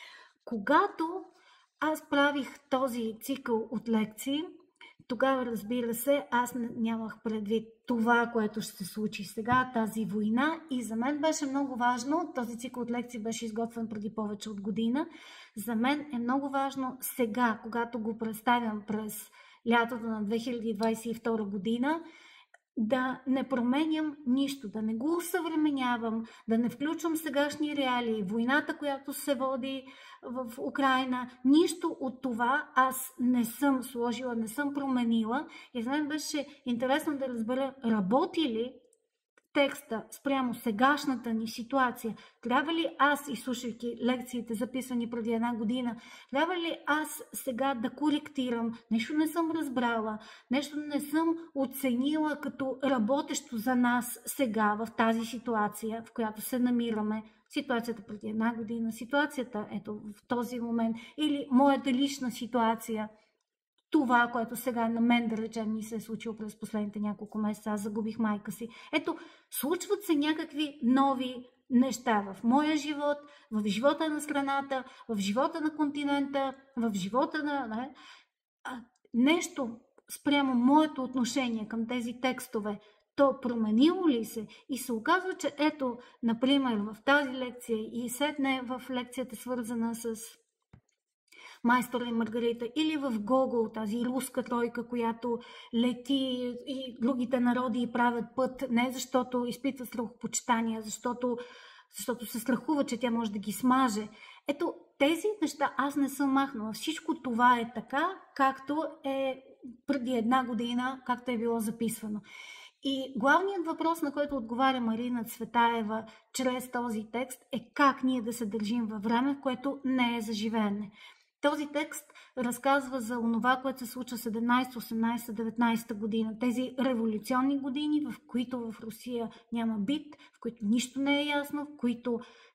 Когато аз правих този цикъл от лекции, тогава, разбира се, аз нямах предвид това, което ще се случи сега, тази война. И за мен беше много важно, този цикъл от лекции беше изготвен преди повече от година, за мен е много важно сега, когато го представям през лятото на две хиляди двадесет и втора година, да не променям нищо, да не го усъвременявам, да не включвам сегашни реалии, войната, която се води в Украйна. Нищо от това аз не съм сложила, не съм променила. И за мен беше интересно да разбера, работи ли текста спрямо сегашната ни ситуация. Трябва ли аз, изслушайки лекциите, записани преди една година, трябва ли аз сега да коректирам? Нещо не съм разбрала, нещо не съм оценила като работещо за нас сега в тази ситуация, в която се намираме. Ситуацията преди една година, ситуацията ето в този момент или моята лична ситуация. Това, което сега на мен, да речем, ми се е случило през последните няколко месеца, аз загубих майка си. Ето, случват се някакви нови неща в моя живот, в живота на страната, в живота на континента, в живота на... Не, нещо спрямо моето отношение към тези текстове, то променило ли се? И се оказва, че ето, например, в тази лекция и сетне в лекцията, свързана с Майстора и Маргарита, или в Гогол, тази руска тройка, която лети и другите народи правят път, не защото изпитва страхопочитание, защото, защото се страхува, че тя може да ги смаже. Ето, тези неща аз не съм махнала. Всичко това е така, както е преди една година, както е било записвано. И главният въпрос, на който отговаря Марина Цветаева чрез този текст, е как ние да се държим във време, в което не е за живеене. Този текст разказва за онова, което се случва седемнайсета, осемнайсета, деветнайсета година. Тези революционни години, в които в Русия няма бит, в които нищо не е ясно, в които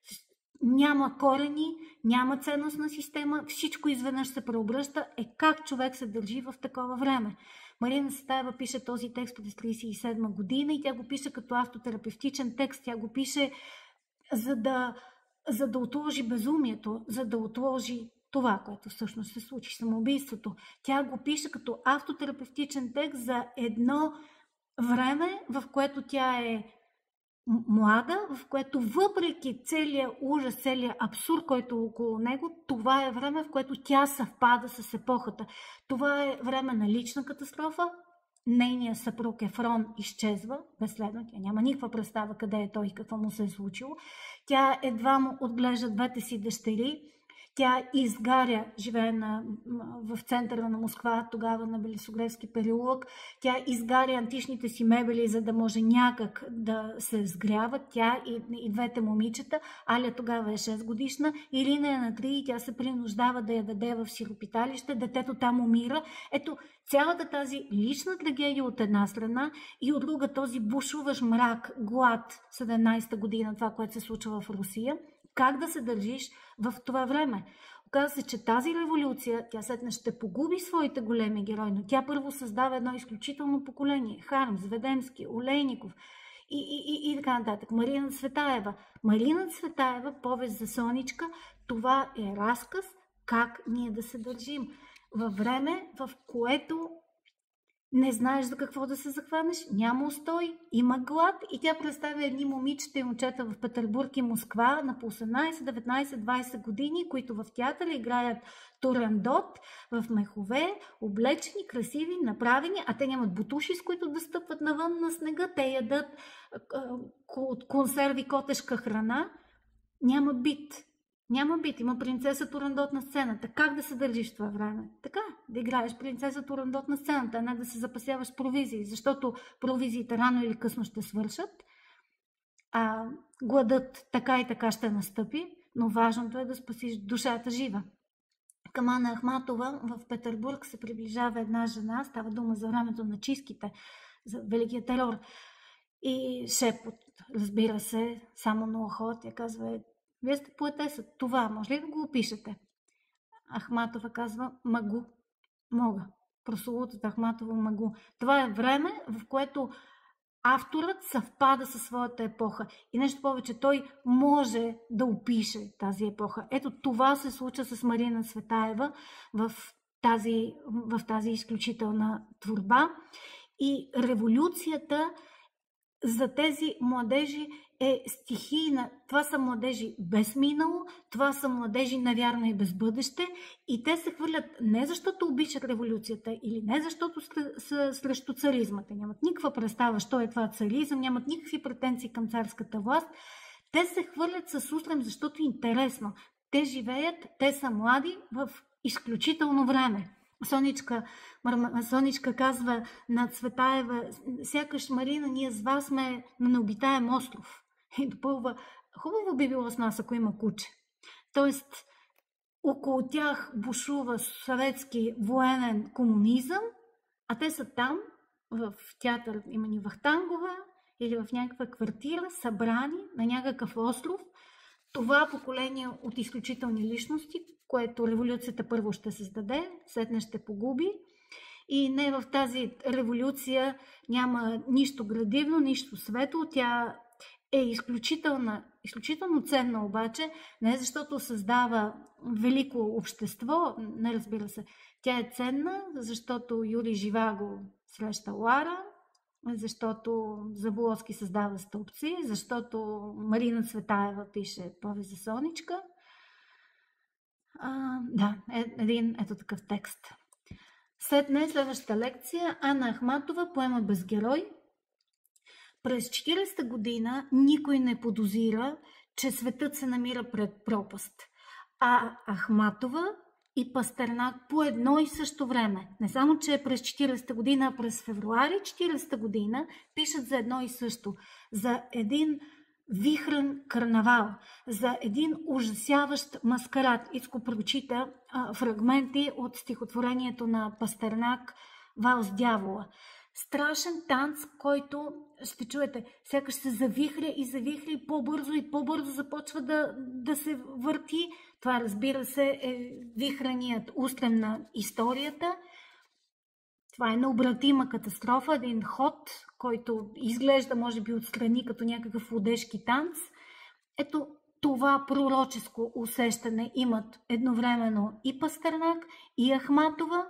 няма корени, няма ценностна система, всичко изведнъж се преобръща. Е, как човек се държи в такова време? Марина Цветаева пише този текст през трийсет и седма година и тя го пише като автотерапевтичен текст. Тя го пише за да, за да отложи безумието, за да отложи това, което всъщност се случи, самоубийството. Тя го пише като автотерапевтичен текст за едно време, в което тя е млада, в което въпреки целият ужас, целият абсурд, който е около него, това е време, в което тя съвпада с епохата. Това е време на лична катастрофа. Нейният съпруг Ефрон изчезва безследно. Тя няма никаква представа къде е той и какво му се е случило. Тя едва му отглежда двете си дъщери. Тя изгаря, живее на, в центъра на Москва, тогава на Белесогревски переулък. Тя изгаря античните си мебели, за да може някак да се сгрява. Тя и, и двете момичета. Аля тогава е шест годишна, Ирина е на три и тя се принуждава да я даде в сиропиталище. Детето там умира. Ето, цялата тази лична трагедия от една страна и от друга този бушуващ мрак, глад, седемнайсета година, това, което се случва в Русия. Как да се държиш в това време? Оказва се, че тази революция, тя сетне ще погуби своите големи герои, но тя първо създава едно изключително поколение. Хармс, Ведемски, Олейников и, и, и, и така нататък. Марина Цветаева. Марина Цветаева, повест за Соничка, това е разказ как ние да се държим. Във време, в което не знаеш за какво да се захванеш, няма устой, има глад и тя представя едни момичета и момчета в Петербург и Москва на по осемнайсет, деветнайсет, двайсет години, които в театъра играят турандот в мехове, облечени, красиви, направени, а те нямат бутуши, с които да стъпват навън на снега, те ядат от консерви котешка храна, няма бит. Няма бит, има принцеса Турандот на сцената. Как да се държиш в това време? Така, да играеш принцеса Турандот на сцената, а не да се запасяваш провизии, защото провизиите рано или късно ще свършат, а гладът така и така ще настъпи, но важното е да спасиш душата жива. Към Ана Ахматова в Петербург се приближава една жена, става дума за времето на чистките, за Великия терор. И шепот, разбира се, само на ухо, тя казва: вие сте поетеса, това може ли да го опишете? Ахматова казва: магу, мога. Прословутата Ахматова магу. Това е време, в което авторът съвпада със своята епоха. И нещо повече, той може да опише тази епоха. Ето това се случва с Марина Цветаева в тази, в тази изключителна творба. И революцията за тези младежи е стихийна. Това са младежи без минало, това са младежи навярно и без бъдеще и те се хвърлят не защото обичат революцията или не защото са срещу царизма. Те нямат никаква представа, що е това царизъм, нямат никакви претенции към царската власт. Те се хвърлят с устрем, защото е интересно. Те живеят, те са млади в изключително време. Соничка, Соничка казва на Цветаева: сякаш, Марина, ние с вас сме на необитаем остров. И допълва: хубаво би било с нас, ако има куче. Тоест, около тях бушува съветски военен комунизъм, а те са там, в театър имени Вахтангова или в някаква квартира, събрани на някакъв остров. Това поколение от изключителни личности, което революцията първо ще създаде, сетне ще погуби. И не, в тази революция няма нищо градивно, нищо светло. Тя е изключителна, изключително ценна обаче, не защото създава велико общество, не, разбира се. Тя е ценна, защото Юрий Живаго среща Лара, защото Заболоцки създава стълбци, защото Марина Цветаева пише повест за Соничка. А, да, е, един ето такъв текст. След не следващата лекция Ана Ахматова, поема Безгерой. През четирийсета година никой не подозира, че светът се намира пред пропаст. А Ахматова и Пастернак по едно и също време, не само че през четирийсета година, а през февруари четирийсета година пишат за едно и също. За един вихрен карнавал, за един ужасяващ маскарад. Иско прочита а, фрагменти от стихотворението на Пастернак "Вал с дявола". Страшен танц, който ще чуете, сякаш се завихря и завихря и по-бързо и по-бързо започва да, да се върти. Това, разбира се, е вихреният устрем на историята. Това е необратима катастрофа, един ход, който изглежда, може би, отстрани като някакъв лудежки танц. Ето това пророческо усещане имат едновременно и Пастернак, и Ахматова.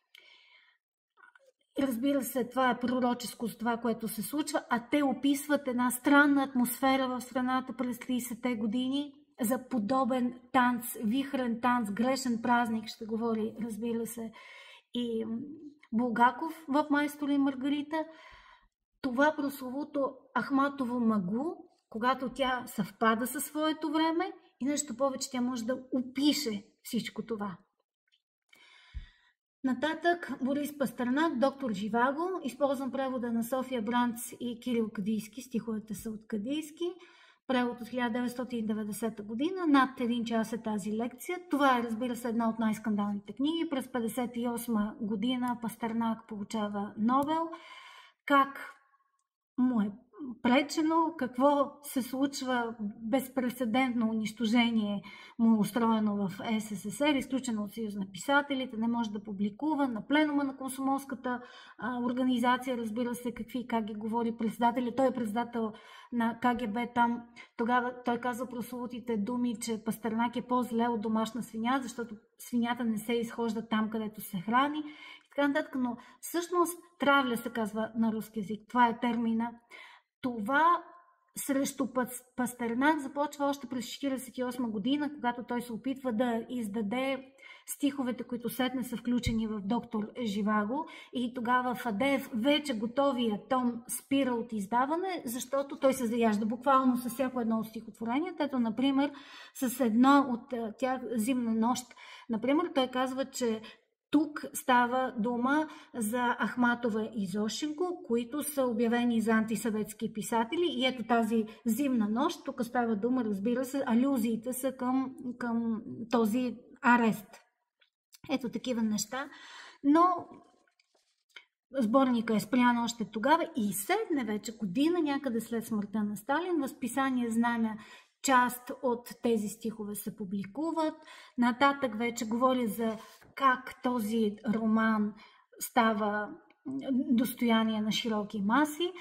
Разбира се, това е пророческо с това, което се случва, а те описват една странна атмосфера в страната през тридесетте години за подобен танц, вихрен танц, грешен празник, ще говори, разбира се, и Булгаков в "Майстор и Маргарита". Това прословото Ахматово магу, когато тя съвпада със своето време и нещо повече, тя може да опише всичко това. Нататък Борис Пастернак, доктор Живаго. Използвам превода на София Бранц и Кирил Кадийски. Стиховете са от Кадийски. Превод от хиляда деветстотин и деветдесета година. Над един час е тази лекция. Това е, разбира се, една от най-скандалните книги. През хиляда деветстотин петдесет и осма година Пастернак получава Нобел. Как му е пречено, какво се случва, безпрецедентно унищожение му е устроено в Ес Ес Ес Ер, изключено от Съюз на писателите, не може да публикува, на пленума на Комсомолската а, организация, разбира се, какви и как ги говори председателя. Той е председател на Ка Ге Бе там. Тогава той казва прословутите думи, че Пастернак е по-зле от домашна свиня, защото свинята не се изхожда там, където се храни. И така нататък, но всъщност травля се казва на руски език. Това е термина. Това срещу Пастернак започва още през хиляда деветстотин четиридесет и осма година, когато той се опитва да издаде стиховете, които сетне са включени в доктор Живаго, и тогава Фадеев вече готовия том спира от издаване, защото той се заяжда буквално с всяко едно от стихотворенията. Ето, например, с едно от тях, "Зимна нощ", например, той казва, че тук става дума за Ахматова и Зощенко, които са обявени за антисъветски писатели. И ето тази "Зимна нощ", тук става дума, разбира се, алюзиите са към, към този арест. Ето такива неща. Но сборника е спрян още тогава и седне вече година, някъде след смъртта на Сталин, в списание "Знамя" част от тези стихове се публикуват. Нататък вече говори за как този роман става достояние на широки маси.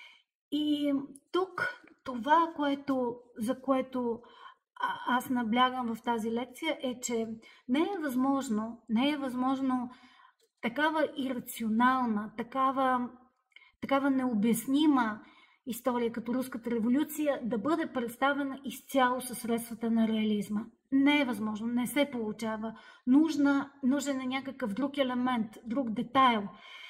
И тук това, което, за което аз наблягам в тази лекция, е, че не е възможно, не е възможно такава ирационална, такава, такава необяснима история като Руската революция да бъде представена изцяло със средствата на реализма. Не е възможно, не се получава. Нужна, нужен е някакъв друг елемент, друг детайл.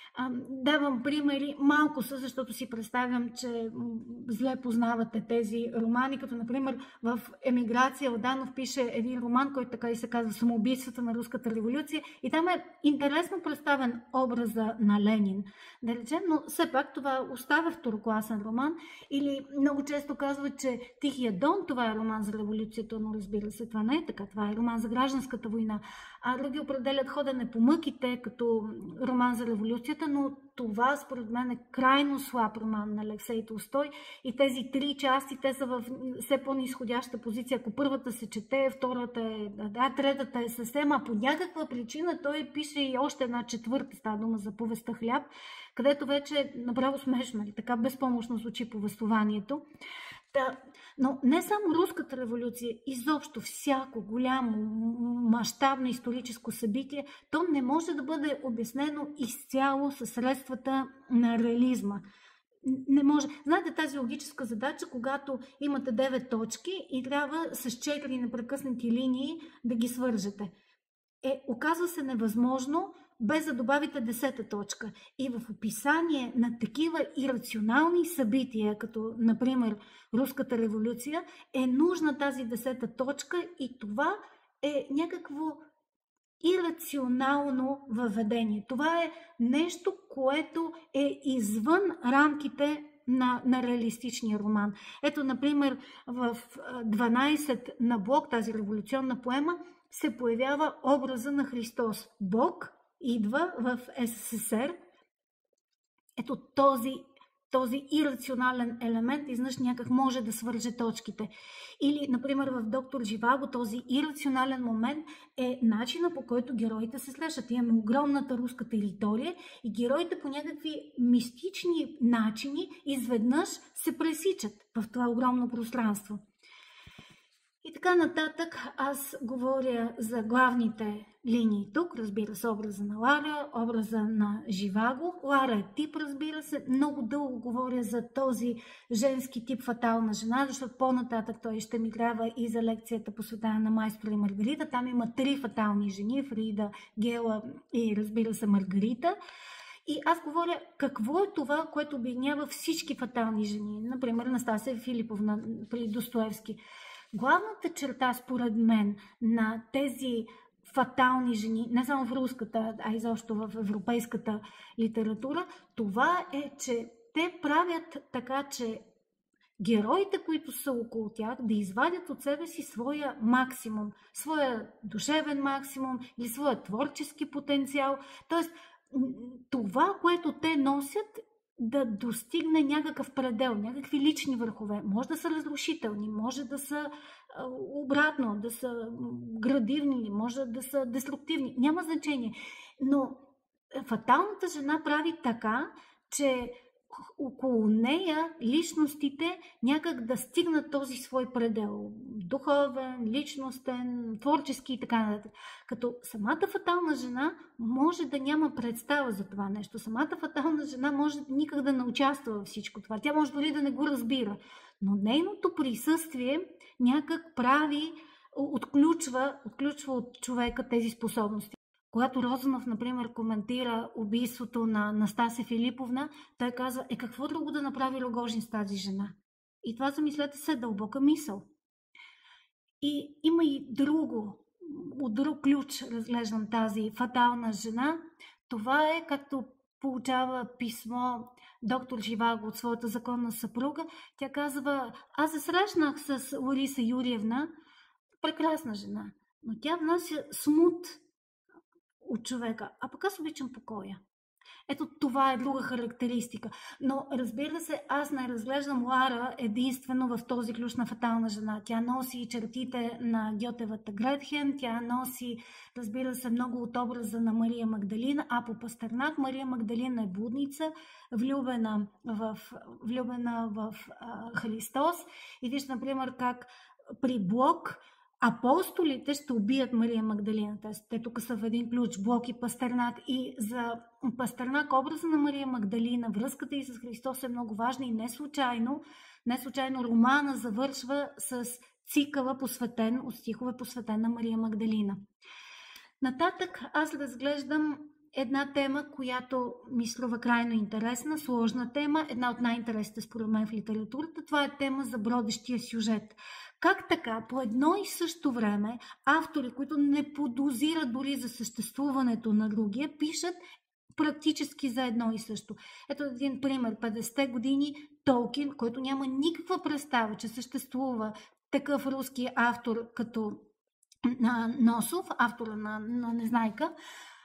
Давам примери, малко са, защото си представям, че зле познавате тези романи, като например в "Емиграция" Алданов пише един роман, който така и се казва "Самоубийствата на Руската революция", и там е интересно представен образа на Ленин, да речем, но все пак това остава второкласен роман. Или много често казват, че "Тихия дон" това е роман за революцията, но разбира се, това не е така, това е роман за гражданската война. А други определят "Ходене по мъките" като роман за революцията, но това според мен е крайно слаб роман на Алексей Толстой, и тези три части, те са в все по-нисходяща позиция. Ако първата се чете, втората е, да, третата е съвсем, а по някаква причина той пише и още една четвърта, става дума за "Повестта Хляб", където вече е направо смешно, така безпомощно звучи повествованието. Да, но не само Руската революция, изобщо всяко голямо, мащабно историческо събитие, то не може да бъде обяснено изцяло със средствата на реализма. Не може. Знаете тази логическа задача, когато имате девет точки и трябва с четири непрекъснати линии да ги свържете. Е, оказва се невъзможно без да добавите десета точка. И в описание на такива ирационални събития, като например Руската революция, е нужна тази десета точка, и това е някакво ирационално въведение. Това е нещо, което е извън рамките на, на реалистичния роман. Ето, например, в дванайсет на Блок, тази революционна поема, се появява образа на Христос. Бог идва в СССР. Ето този, този ирационален елемент изнъж някак може да свърже точките. Или, например, в Доктор Живаго този ирационален момент е начина, по който героите се срещат. Имаме огромната руска територия и героите по някакви мистични начини изведнъж се пресичат в това огромно пространство. И така нататък аз говоря за главните линии тук, разбира се, образа на Лара, образа на Живаго. Лара е тип, разбира се. Много дълго говоря за този женски тип фатална жена, защото по-нататък той ще ми трябва и за лекцията посветена на Майстор и Маргарита. Там има три фатални жени, Фрида, Гела и, разбира се, Маргарита. И аз говоря какво е това, което обединява всички фатални жени. Например, Настасия Филиповна при Достоевски. Главната черта, според мен, на тези фатални жени, не само в руската, а и защо в европейската литература, това е, че те правят така, че героите, които са около тях, да извадят от себе си своя максимум, своя душевен максимум или своя творчески потенциал. Тоест, това, което те носят, да достигне някакъв предел, някакви лични върхове. Може да са разрушителни, може да са обратно, да са градивни, може да са деструктивни. Няма значение. Но фаталната жена прави така, че около нея личностите някак да стигнат този свой предел. Духовен, личностен, творчески и така нататък. Като самата фатална жена може да няма представа за това нещо. Самата фатална жена може никак да не участва във всичко това. Тя може дори да не го разбира. Но нейното присъствие някак прави, отключва, отключва от човека тези способности. Когато Розанов, например, коментира убийството на Настасия Филиповна, той казва, е какво друго да направи Рогожин с тази жена? И това, замислете се, е дълбока мисъл. И има и друго, от друг ключ разглеждам тази фатална жена. Това е, както получава писмо доктор Живаго от своята законна съпруга. Тя казва, аз се срещнах с Лариса Юрьевна, прекрасна жена, но тя внася смут от човека, а пък аз обичам покоя. Ето това е друга характеристика. Но разбира се, аз не разглеждам Лара единствено в този ключ на фатална жена. Тя носи чертите на Гьотевата Гретхен, тя носи, разбира се, много от образа на Мария Магдалина, а по Пастернак Мария Магдалина е блудница, влюбена в, влюбена в а, Христос. И вижте, например, как при Блок апостолите ще убият Мария Магдалина. Те тук са в един ключ, Блок и Пастернак. И за Пастернак образа на Мария Магдалина, връзката и с Христос е много важна и не случайно, не случайно романа завършва с цикъла посветен, от стихове посветен на Мария Магдалина. Нататък аз разглеждам една тема, която ми струва крайно интересна, сложна тема, една от най-интересните според мен в литературата. Това е тема за бродещия сюжет. Как така по едно и също време автори, които не подозират дори за съществуването на другия, пишат практически за едно и също. Ето един пример. петдесетте години Толкин, който няма никаква представа, че съществува такъв руски автор като Носов, автора на, на Незнайка,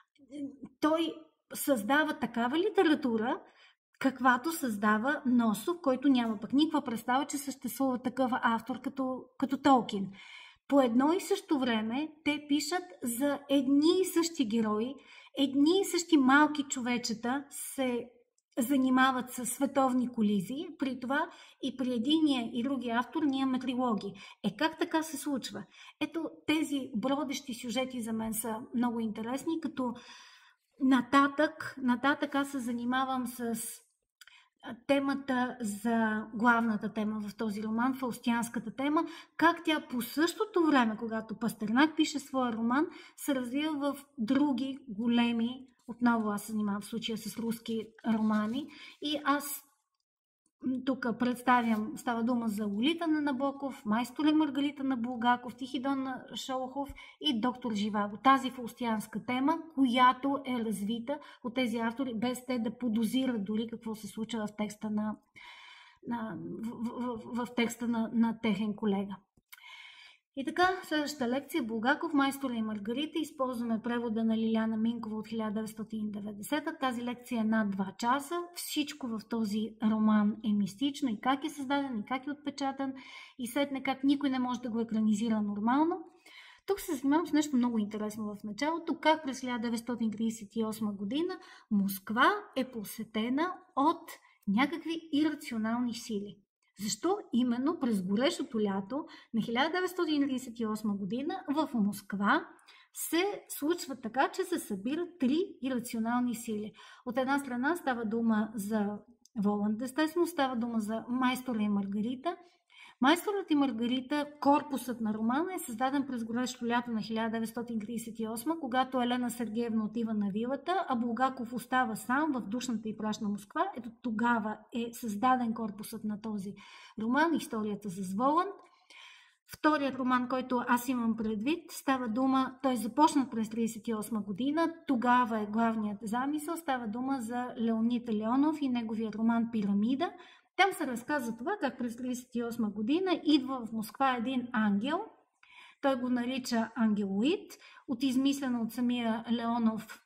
той създава такава литература, каквато създава Носов, който няма пък никаква представа, че съществува такъв автор като, като Толкин. По едно и също време те пишат за едни и същи герои, едни и същи малки човечета се занимават с световни колизии, при това и при единия и другия автор ние имаме трилогии. Е, как така се случва? Ето тези бродещи сюжети за мен са много интересни, като нататък, нататък аз се занимавам с темата за главната тема в този роман, фаустианската тема, как тя по същото време, когато Пастернак пише своя роман, се развива в други големи, отново аз се занимавам в случая с руски романи, и аз тук представям, става дума за Лолита на Набоков, Майстор и Маргарита на Булгаков, Тихидон на Шолохов и Доктор Живаго. Тази фаустианска тема, която е развита от тези автори, без те да подозират дори какво се случва в текста на, в, в, в, в текста на, на техен колега. И така, следващата лекция Булгаков, Майстора и Маргарита. Използваме превода на Лиляна Минкова от хиляда деветстотин и деветдесета. Тази лекция е над два часа. Всичко в този роман е мистично, и как е създаден, и как е отпечатан, и сетне как никой не може да го екранизира нормално. Тук се занимавам с нещо много интересно в началото, как през хиляда деветстотин тридесет и осма година Москва е посетена от някакви ирационални сили. Защо именно през горещото лято на хиляда деветстотин тридесет и осма година в Москва се случва така, че се събират три ирационални сили? От една страна става дума за Воланд, естествено, става дума за Майстора и Маргарита. Майсторът и Маргарита, корпусът на романа, е създаден през горещото лято на хиляда деветстотин тридесет и осма, когато Елена Сергеевна отива на вилата, а Булгаков остава сам в душната и прашна Москва. Ето тогава е създаден корпусът на този роман, историята с Воланд. Вторият роман, който аз имам предвид, става дума, той е започнат през тридесет и осма година, тогава е главният замисъл, става дума за Леонид Леонов и неговия роман Пирамида. Там се разказва това, как през тридесет и осма година идва в Москва един ангел. Той го нарича ангелоид, от измислена от самия Леонов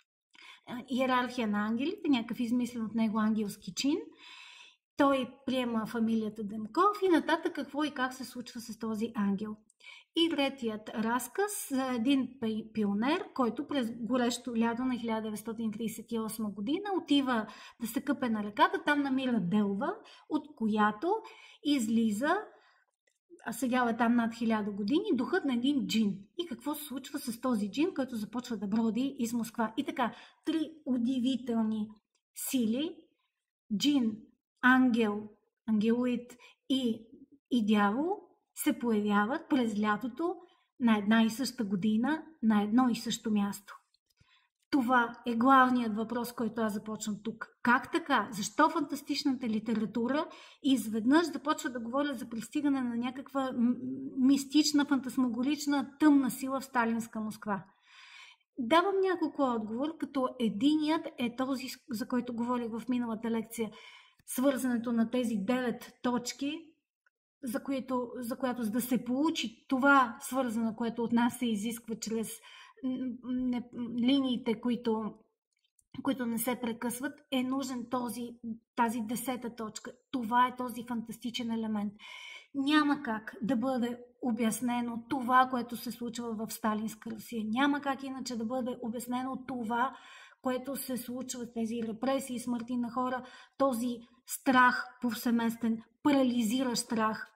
иерархия на ангелите, някакъв измислен от него ангелски чин. Той приема фамилията Демков и нататък какво и как се случва с този ангел. И третият разказ за един пионер, който през горещо лято на хиляда деветстотин тридесет и осма година отива да се къпе на реката, там намира делва, от която излиза, а сега е там над хиляда години, духът на един джин. И какво се случва с този джин, който започва да броди из Москва. И така, три удивителни сили, джин, ангел, ангелоид и, и дявол, се появяват през лятото на една и съща година, на едно и също място. Това е главният въпрос, който аз започвам тук. Как така? Защо фантастичната литература изведнъж започва да говоря за пристигане на някаква мистична, фантасмагорична, тъмна сила в сталинска Москва? Давам няколко отговор, като единият е този, за който говорих в миналата лекция, свързането на тези девет точки, за, което, за която за да се получи това свързано, което от нас се изисква чрез не, линиите, които, които не се прекъсват, е нужен този, тази десета точка. Това е този фантастичен елемент. Няма как да бъде обяснено това, което се случва в сталинска Русия. Няма как иначе да бъде обяснено това, което се случва с тези репресии, смърти на хора, този страх повсеместен, парализиращ страх.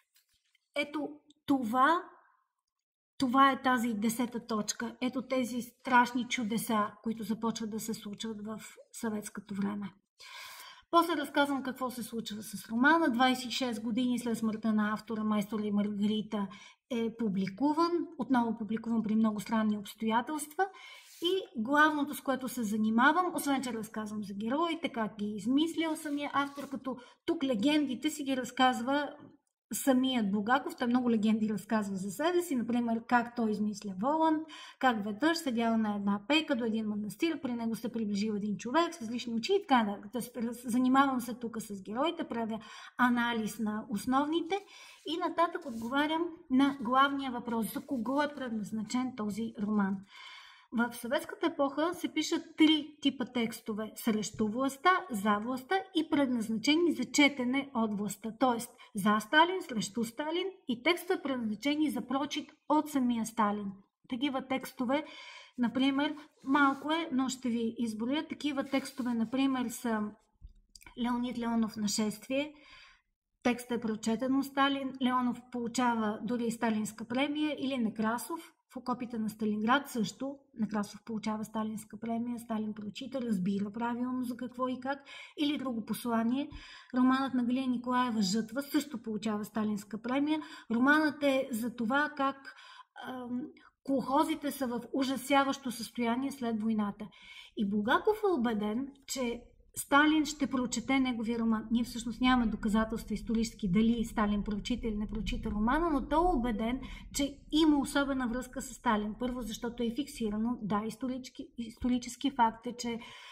Ето това, това е тази десета точка. Ето тези страшни чудеса, които започват да се случват в съветското време. После разказвам какво се случва с романа. двадесет и шест години след смъртта на автора, Майстора и Маргарита е публикуван. Отново публикуван при много странни обстоятелства. И главното, с което се занимавам, освен че разказвам за героите, как ги измислял самия автор, като тук легендите си ги разказва самият Булгаков. Той много легенди разказва за себе си, например как той измисля Воланд, как веднъж седял на една пейка до един манастир, при него се приближил един човек с различни очи и така да. Занимавам се тук с героите, правя анализ на основните и нататък отговарям на главния въпрос, за кого е предназначен този роман. В съветската епоха се пишат три типа текстове – срещу властта, за властта и предназначени за четене от властта. Тоест за Сталин, срещу Сталин и текстове предназначени за прочит от самия Сталин. Такива текстове, например, малко е, но ще ви изброя. Такива текстове, например, са Леонид Леонов «Нашествие». Текстът е прочетен от Сталин. Леонов получава дори сталинска премия, или Некрасов в окопите на Сталинград също. Некрасов получава сталинска премия, Сталин прочита, разбира правилно за какво и как. Или друго послание. Романът на Галина Николаева «Жътва» също получава сталинска премия. Романът е за това как ам, колхозите са в ужасяващо състояние след войната. И Булгаков е убеден, че Сталин ще прочете неговия роман. Ние всъщност нямаме доказателства исторически дали Сталин прочита или не прочита романа, но той е убеден, че има особена връзка с Сталин. Първо, защото е фиксирано. Да, исторически, исторически факт е, че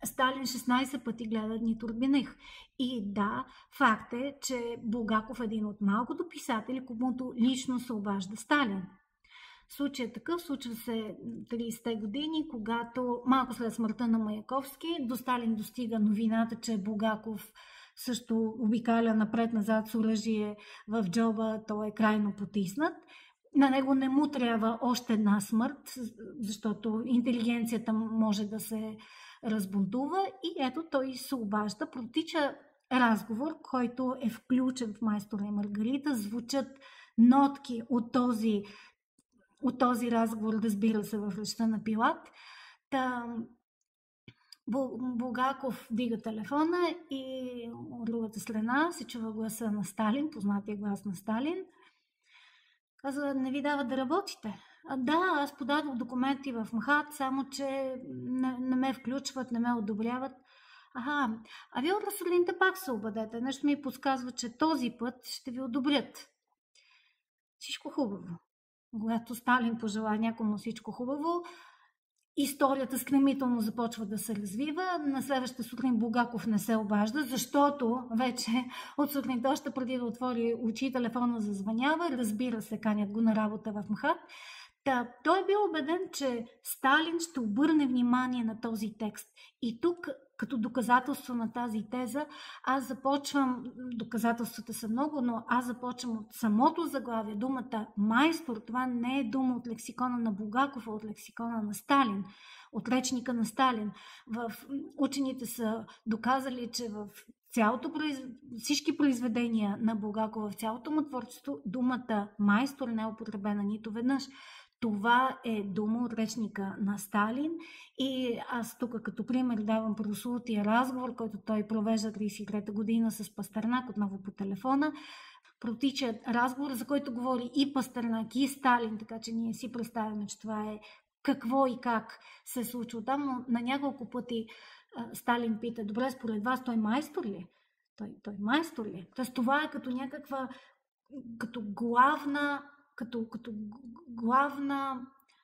Сталин шестнайсет пъти гледа Дни Турбиних. И да, факт е, че Булгаков е един от малкото писатели, комуто лично се обажда Сталин. Случай е такъв, случва се трийсетте години, когато малко след смъртта на Маяковски до Сталин достига новината, че Булгаков също обикаля напред-назад с оръжие в джоба, той е крайно потиснат. На него не му трябва още една смърт, защото интелигенцията може да се разбунтува и ето той се обажда. Протича разговор, който е включен в Майстора и Маргарита. Звучат нотки от този, от този разговор, разбира се, в речта на Пилат. Та, Булгаков дига телефона и от другата страна се чува гласа на Сталин, познатия глас на Сталин. Казва, не ви дава да работите. А, да, аз подадох документи в МХАТ, само че не, не ме включват, не ме одобряват. Ага, а вие от сутринта пак се обадете. Нещо ми подсказва, че този път ще ви одобрят. Всичко хубаво. Когато Сталин пожела някому всичко хубаво, историята стремително започва да се развива. На следващата сутрин Булгаков не се обажда, защото вече от сутринта, още преди да отвори очи, телефона зазвънява. Разбира се, канят го на работа в МХАТ. Та, той е бил убеден, че Сталин ще обърне внимание на този текст. И тук, като доказателство на тази теза, аз започвам, доказателствата са много, но аз започвам от самото заглавие. Думата майстор, това не е дума от лексикона на Булгаков, а от лексикона на Сталин, от речника на Сталин. В, учените са доказали, че в цялото, всички произведения на Булгаков, в цялото му творчество, думата майстор не е употребена нито веднъж. Това е дума от речника на Сталин и аз тук като пример давам прословутия разговор, който той провежда трийсет и трета година с Пастернак, отново по телефона. Протича разговор, за който говори и Пастернак, и Сталин, така че ние си представяме, че това е какво и как се е случило там, но на няколко пъти Сталин пита, добре, според вас той майстор ли? Той, той майстор ли? Тоест това е като някаква, като главна Като, като главна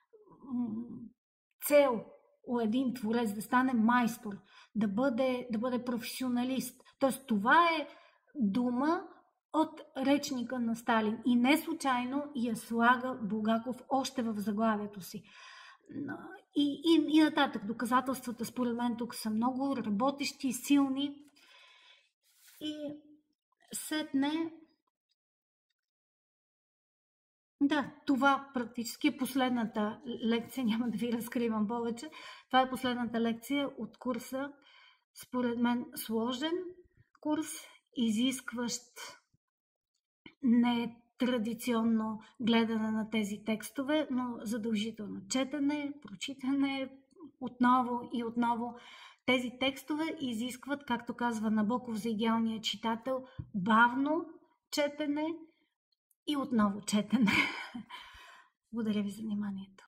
цел у един творец да стане майстор, да бъде, да бъде професионалист. Тоест това е дума от речника на Сталин и не случайно я слага Булгаков още в заглавието си. И, и, и нататък доказателствата според мен тук са много работещи, силни и сетне. Да, това практически е последната лекция, няма да ви разкривам повече. Това е последната лекция от курса, според мен сложен курс, изискващ нетрадиционно гледане на тези текстове, но задължително четене, прочитане отново и отново. Тези текстове изискват, както казва Набоков за идеалния читател, бавно четене и отново четене. Благодаря ви за вниманието.